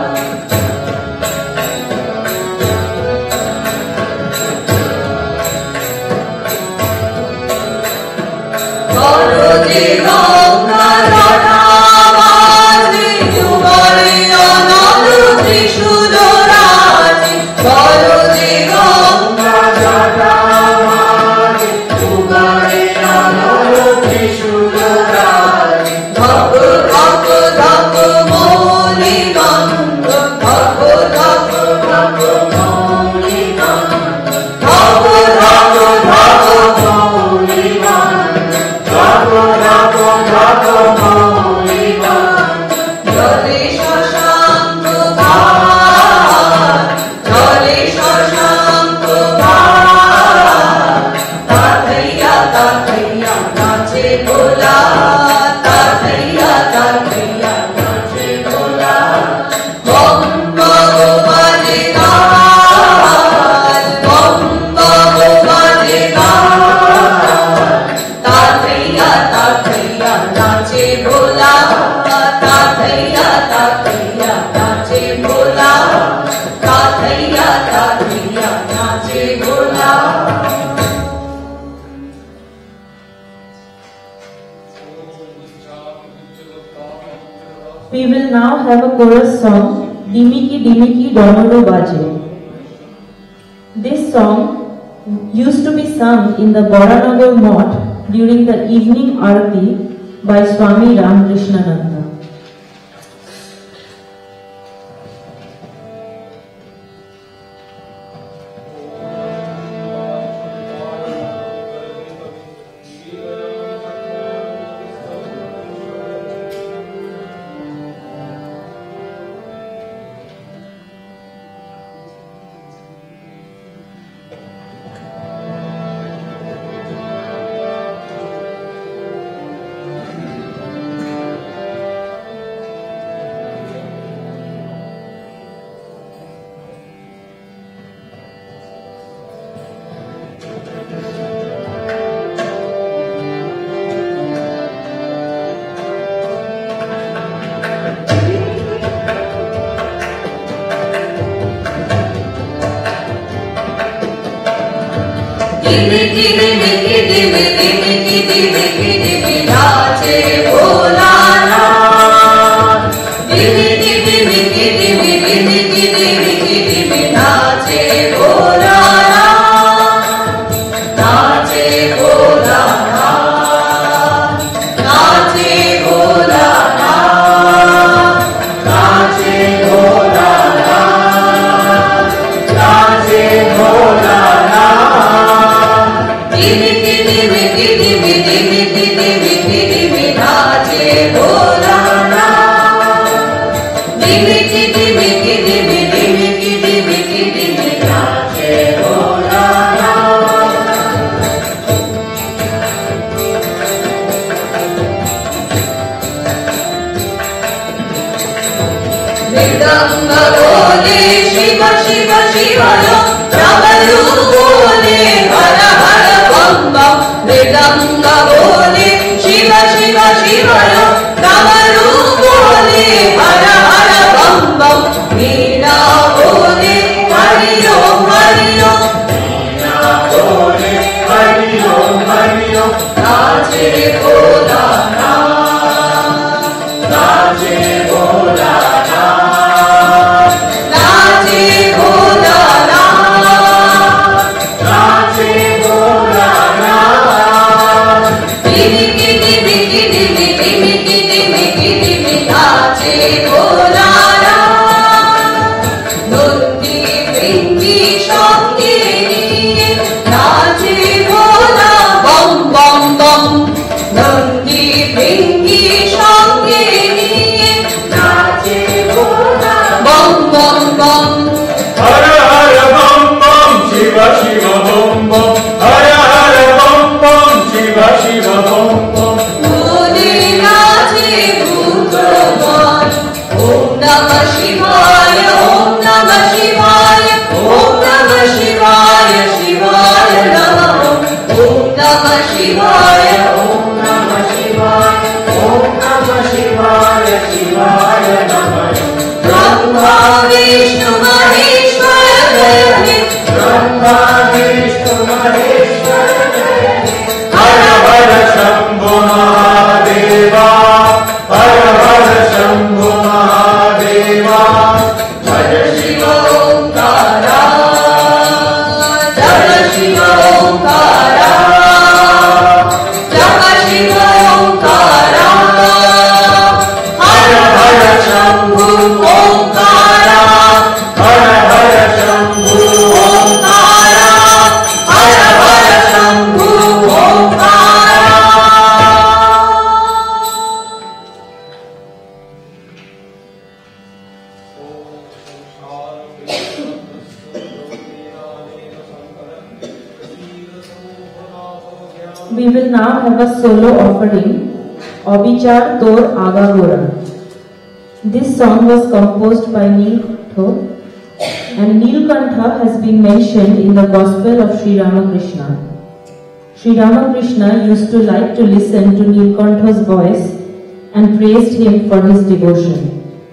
Garuji Ganga Radhavaji Jugare Anand Trishulaji Garuji Ganga Radhavaji Jugare Anand Trishulaji Dhak dhak dhak moli gang dhak dhak dhak moli gang dhak dhak dhak moli gang Jale shashank bhar, jale shashank bhar, tathaiya tathaiya nache bhola, tathaiya tathaiya nache bhola. Bom bom baje taal, bom bom baje taal, tathaiya tathaiya nache bhola, tathaiya tathaiya nache bhola, tathaiya tathaiya nache bhola. We will now have a chorus song, Dimiki Dimiki Damaru Baje. This song used to be sung in the Boranagar Mott during the evening Aarti by Swami Ramakrishnananda. Dimiki dimiki dimiki dimiki dimiki dimiki nache bhola na. Dimiki dimiki dimiki dimiki dimiki dimiki nache bhola na. Nache bhola na. Nache bhola na. Nache bhola na. Nache bhola na. Dimiki dimiki dimiki dimiki dimiki Vishnu Maheshwar जय हे ब्रह्मा विष्णु महेश्वर जय हे हर हर शंभो महादेवा हर हर शंभो महादेवा जय शिव ओंकारा जय शिव ओंकारा जय शिव ओंकारा हर हर शंभु ओंकारा हर हर शंभो ओंकारा हर हर Shambhu Omkara We will now have a solo offering, Abichar Tor Agagora. This song was composed by Neelkantha, and Neelkantha has been mentioned in the Gospel of Sri Ramakrishna. Sri Ramakrishna used to like to listen to Neelkantha's voice and praised him for his devotion.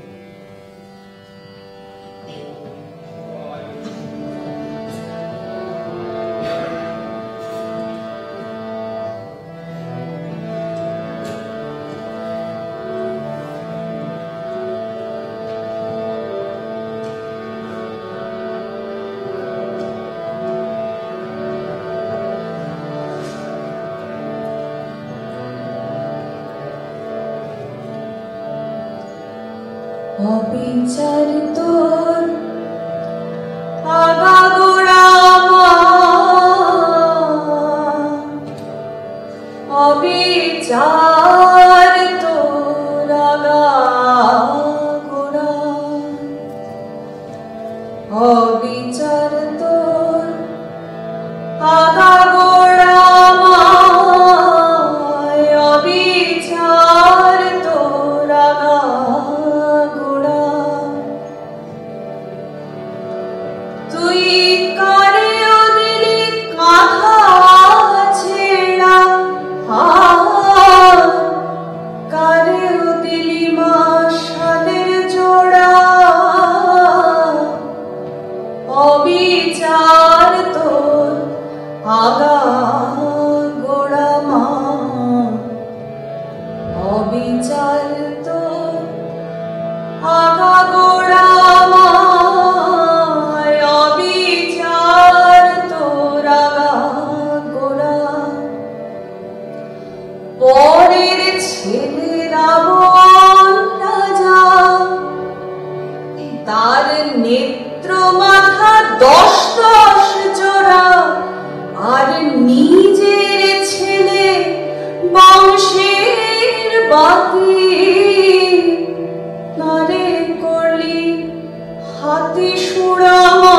অবিচার তোর আগাগোড়া অবিচার তোর আগাগোড়া অবিচার তোর আগাগোড়া অবিচার তোর আগাগোড়া তুই কারে দিলি কাঁথা ছেড়া কারে দিলি মাশালের জোড়া অবিচার তোর আগাগোড়া মা অবিচার তোর আগাগোড়া মা অবিচার তোর আগাগোড়া পরের ছেলে রাবণ রাজা তার নেত্র মাথা 10 জোড়া আর নিজের ছেলে বংশের বাকি নারে করলি হাতি সুড়ামা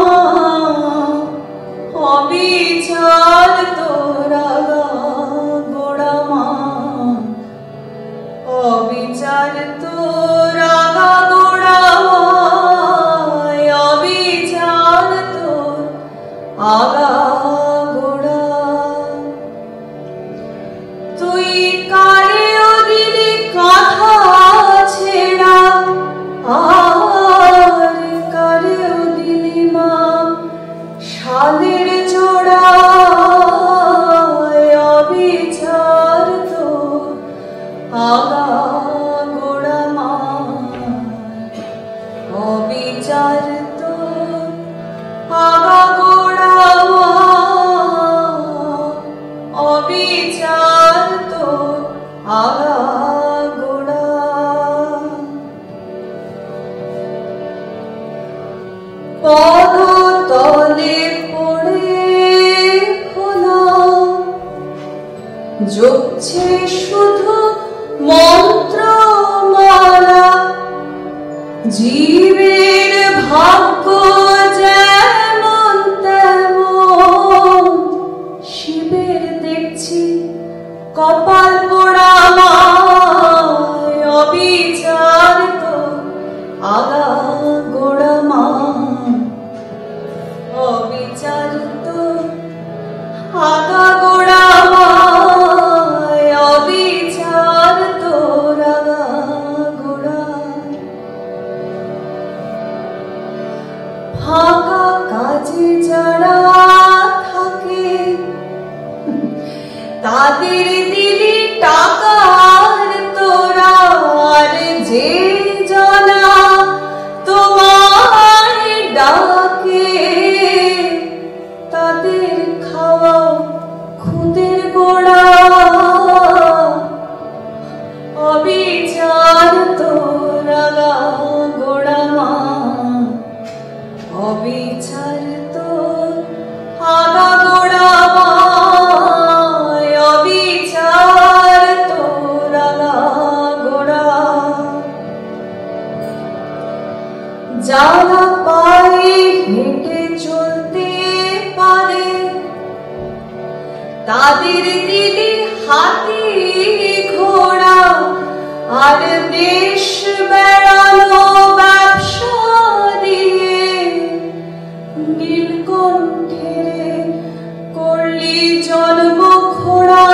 অবিচার তোর আগাগোড়া মা অবিচার তোর আগাগোড়া অবিচার তোর আগাগোড়া তুই কারে দিলি কাঁথা ছেড়া আর কারে দিলি মা শালের জোড়া অবিচার তোর আগাগোড়া মা অবিচার তোর আগাগোড়া অবিচার তোর আগাগোড়া পদতলে পড়ে খোলা জপছে শুধু মন্ত্রমালা জীবের ভাগ্য যেমন তেমন শিবের দেখছি কপাল পোড়া মায় অবিচার তোর আগাগোড়া মা অবিচার তোর আগাগোড়া মায় অবিচার তোর আগাগোড়া তাদের দিলে হাতি ঘোড়া আর দেশ বেড়ানো ব্যবসা দিয়ে নীলকণ্ঠে করলি জন্ম খোড়া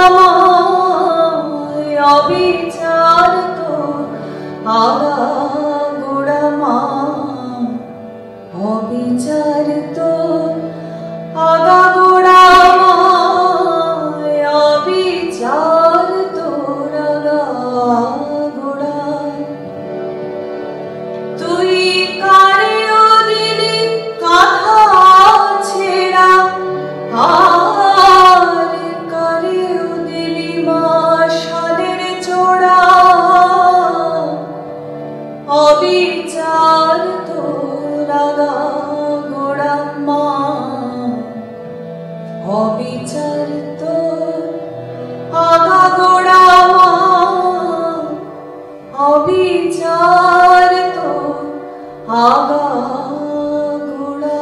অবিচার তো আগা গোড়া মা অবিচার তো আগা গোড়া অবিচার তো আগা গোড়া তুই কারেও দিলি কাঁথা ছেড়া আর কারেও দিলি মাশালের চোড়া অবিচার তো আগা গোড়া মা অবিচার তো আগা গোড়া মা অবিচার তো আগা গোড়া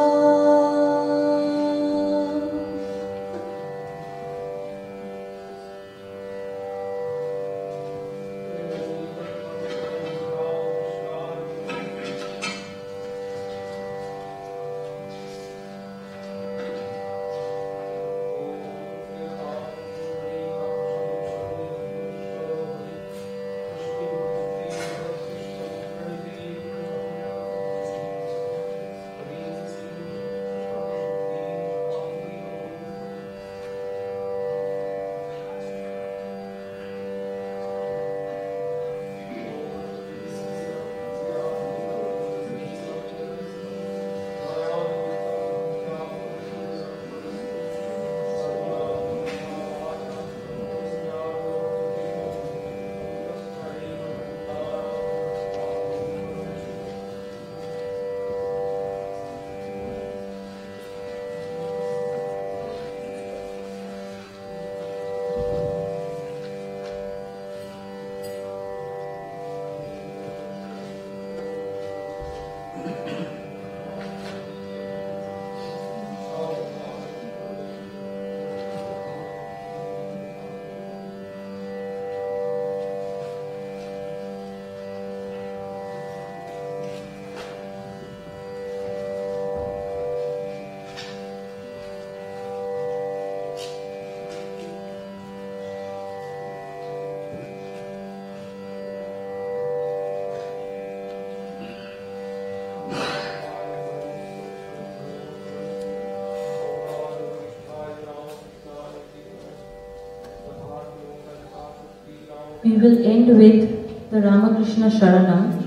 We will end with the Ramakrishna Sharanam,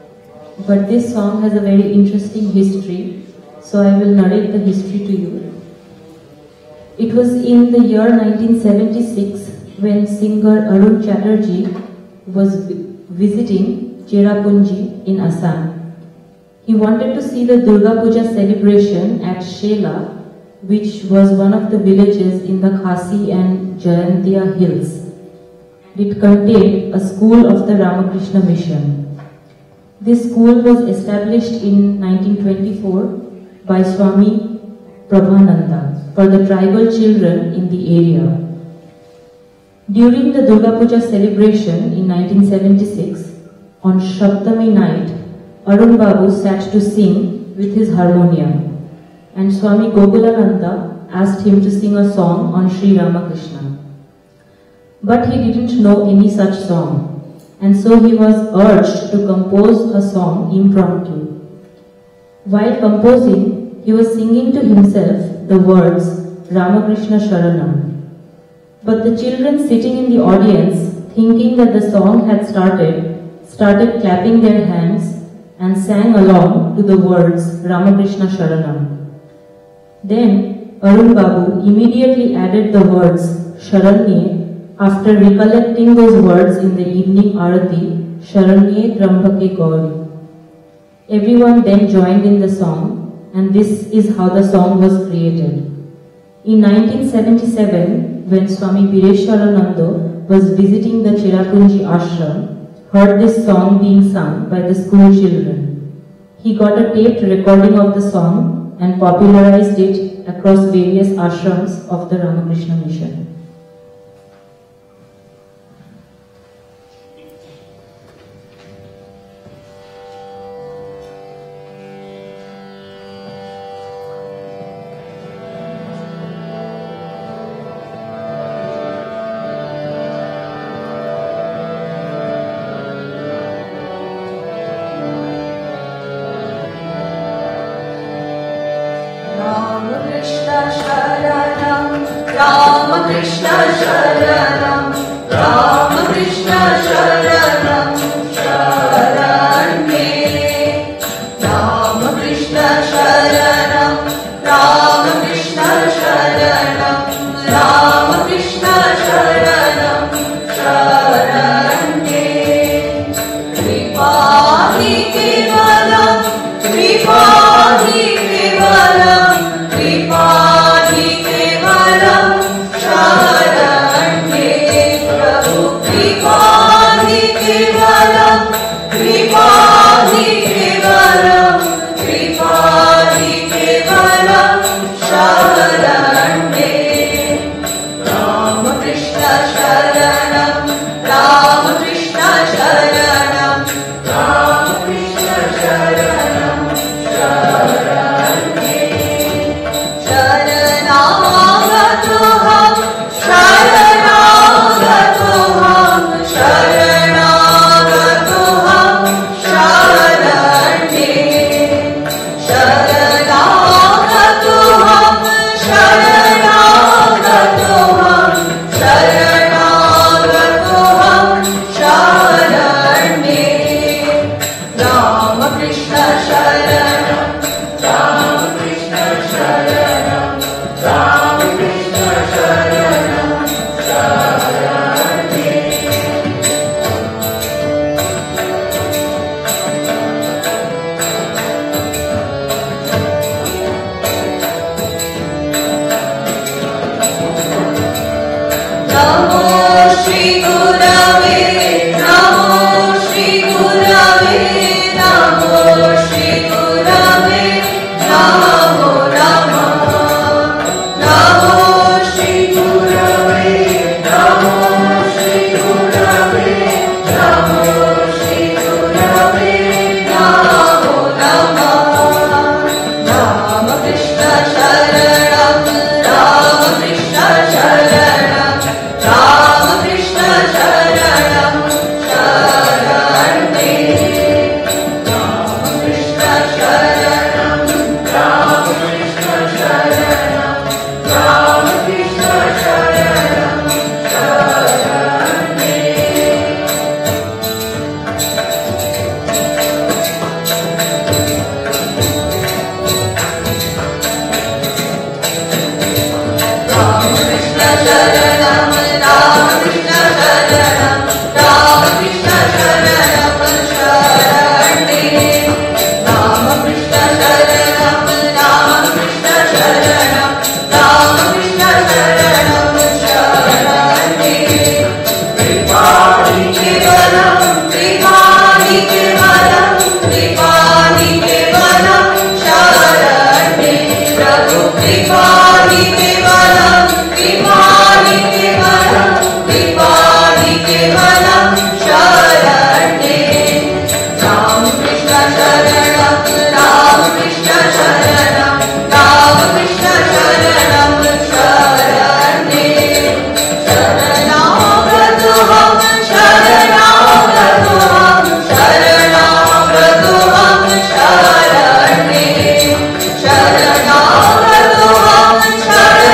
but this song has a very interesting history, so I will narrate the history to you. It was in the year 1976 when singer Arun Chatterjee was visiting Cherrapunji in Assam. He wanted to see the Durga Puja celebration at Shela, which was one of the villages in the Khasi and Jayantia hills. It contained a school of the Ramakrishna Mission. This school was established in 1924 by Swami Prabhananda for the tribal children in the area. During the Durga Puja celebration in 1976, on Shabdami night, Arun Babu sat to sing with his harmonium, and Swami Gokulananda asked him to sing a song on Sri Ramakrishna. But he didn't know any such song, and so he was urged to compose a song impromptu. While composing, he was singing to himself the words Ramakrishna Sharanam. But the children sitting in the audience, thinking that the song had started clapping their hands and sang along to the words Ramakrishna Sharanam. Then Arun Babu immediately added the words Sharanye after recollecting those words in the evening Arati, Sharanye Trambake Gauri. Everyone then joined in the song, and this is how the song was created. In 1977, when Swami Bireshwarananda was visiting the Cherrapunji ashram, heard this song being sung by the school children. He got a taped recording of the song and popularized it across various ashrams of the Ramakrishna mission. Sharanam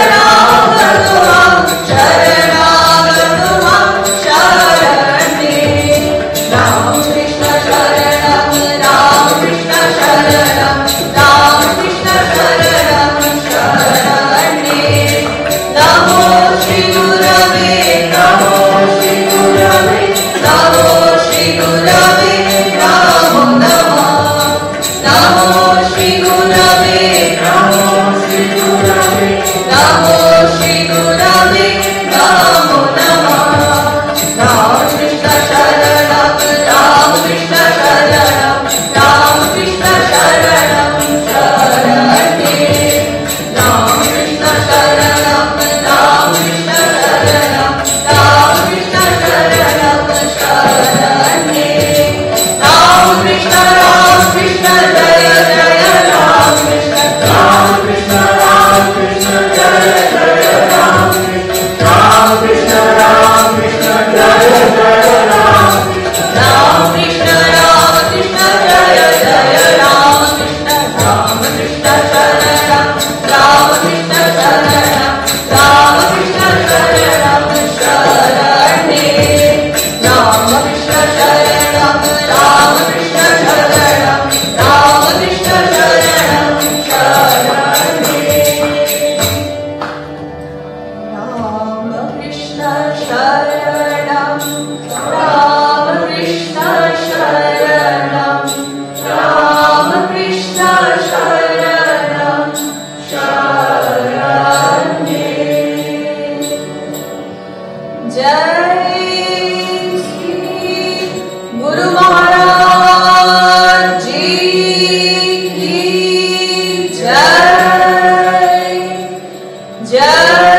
जय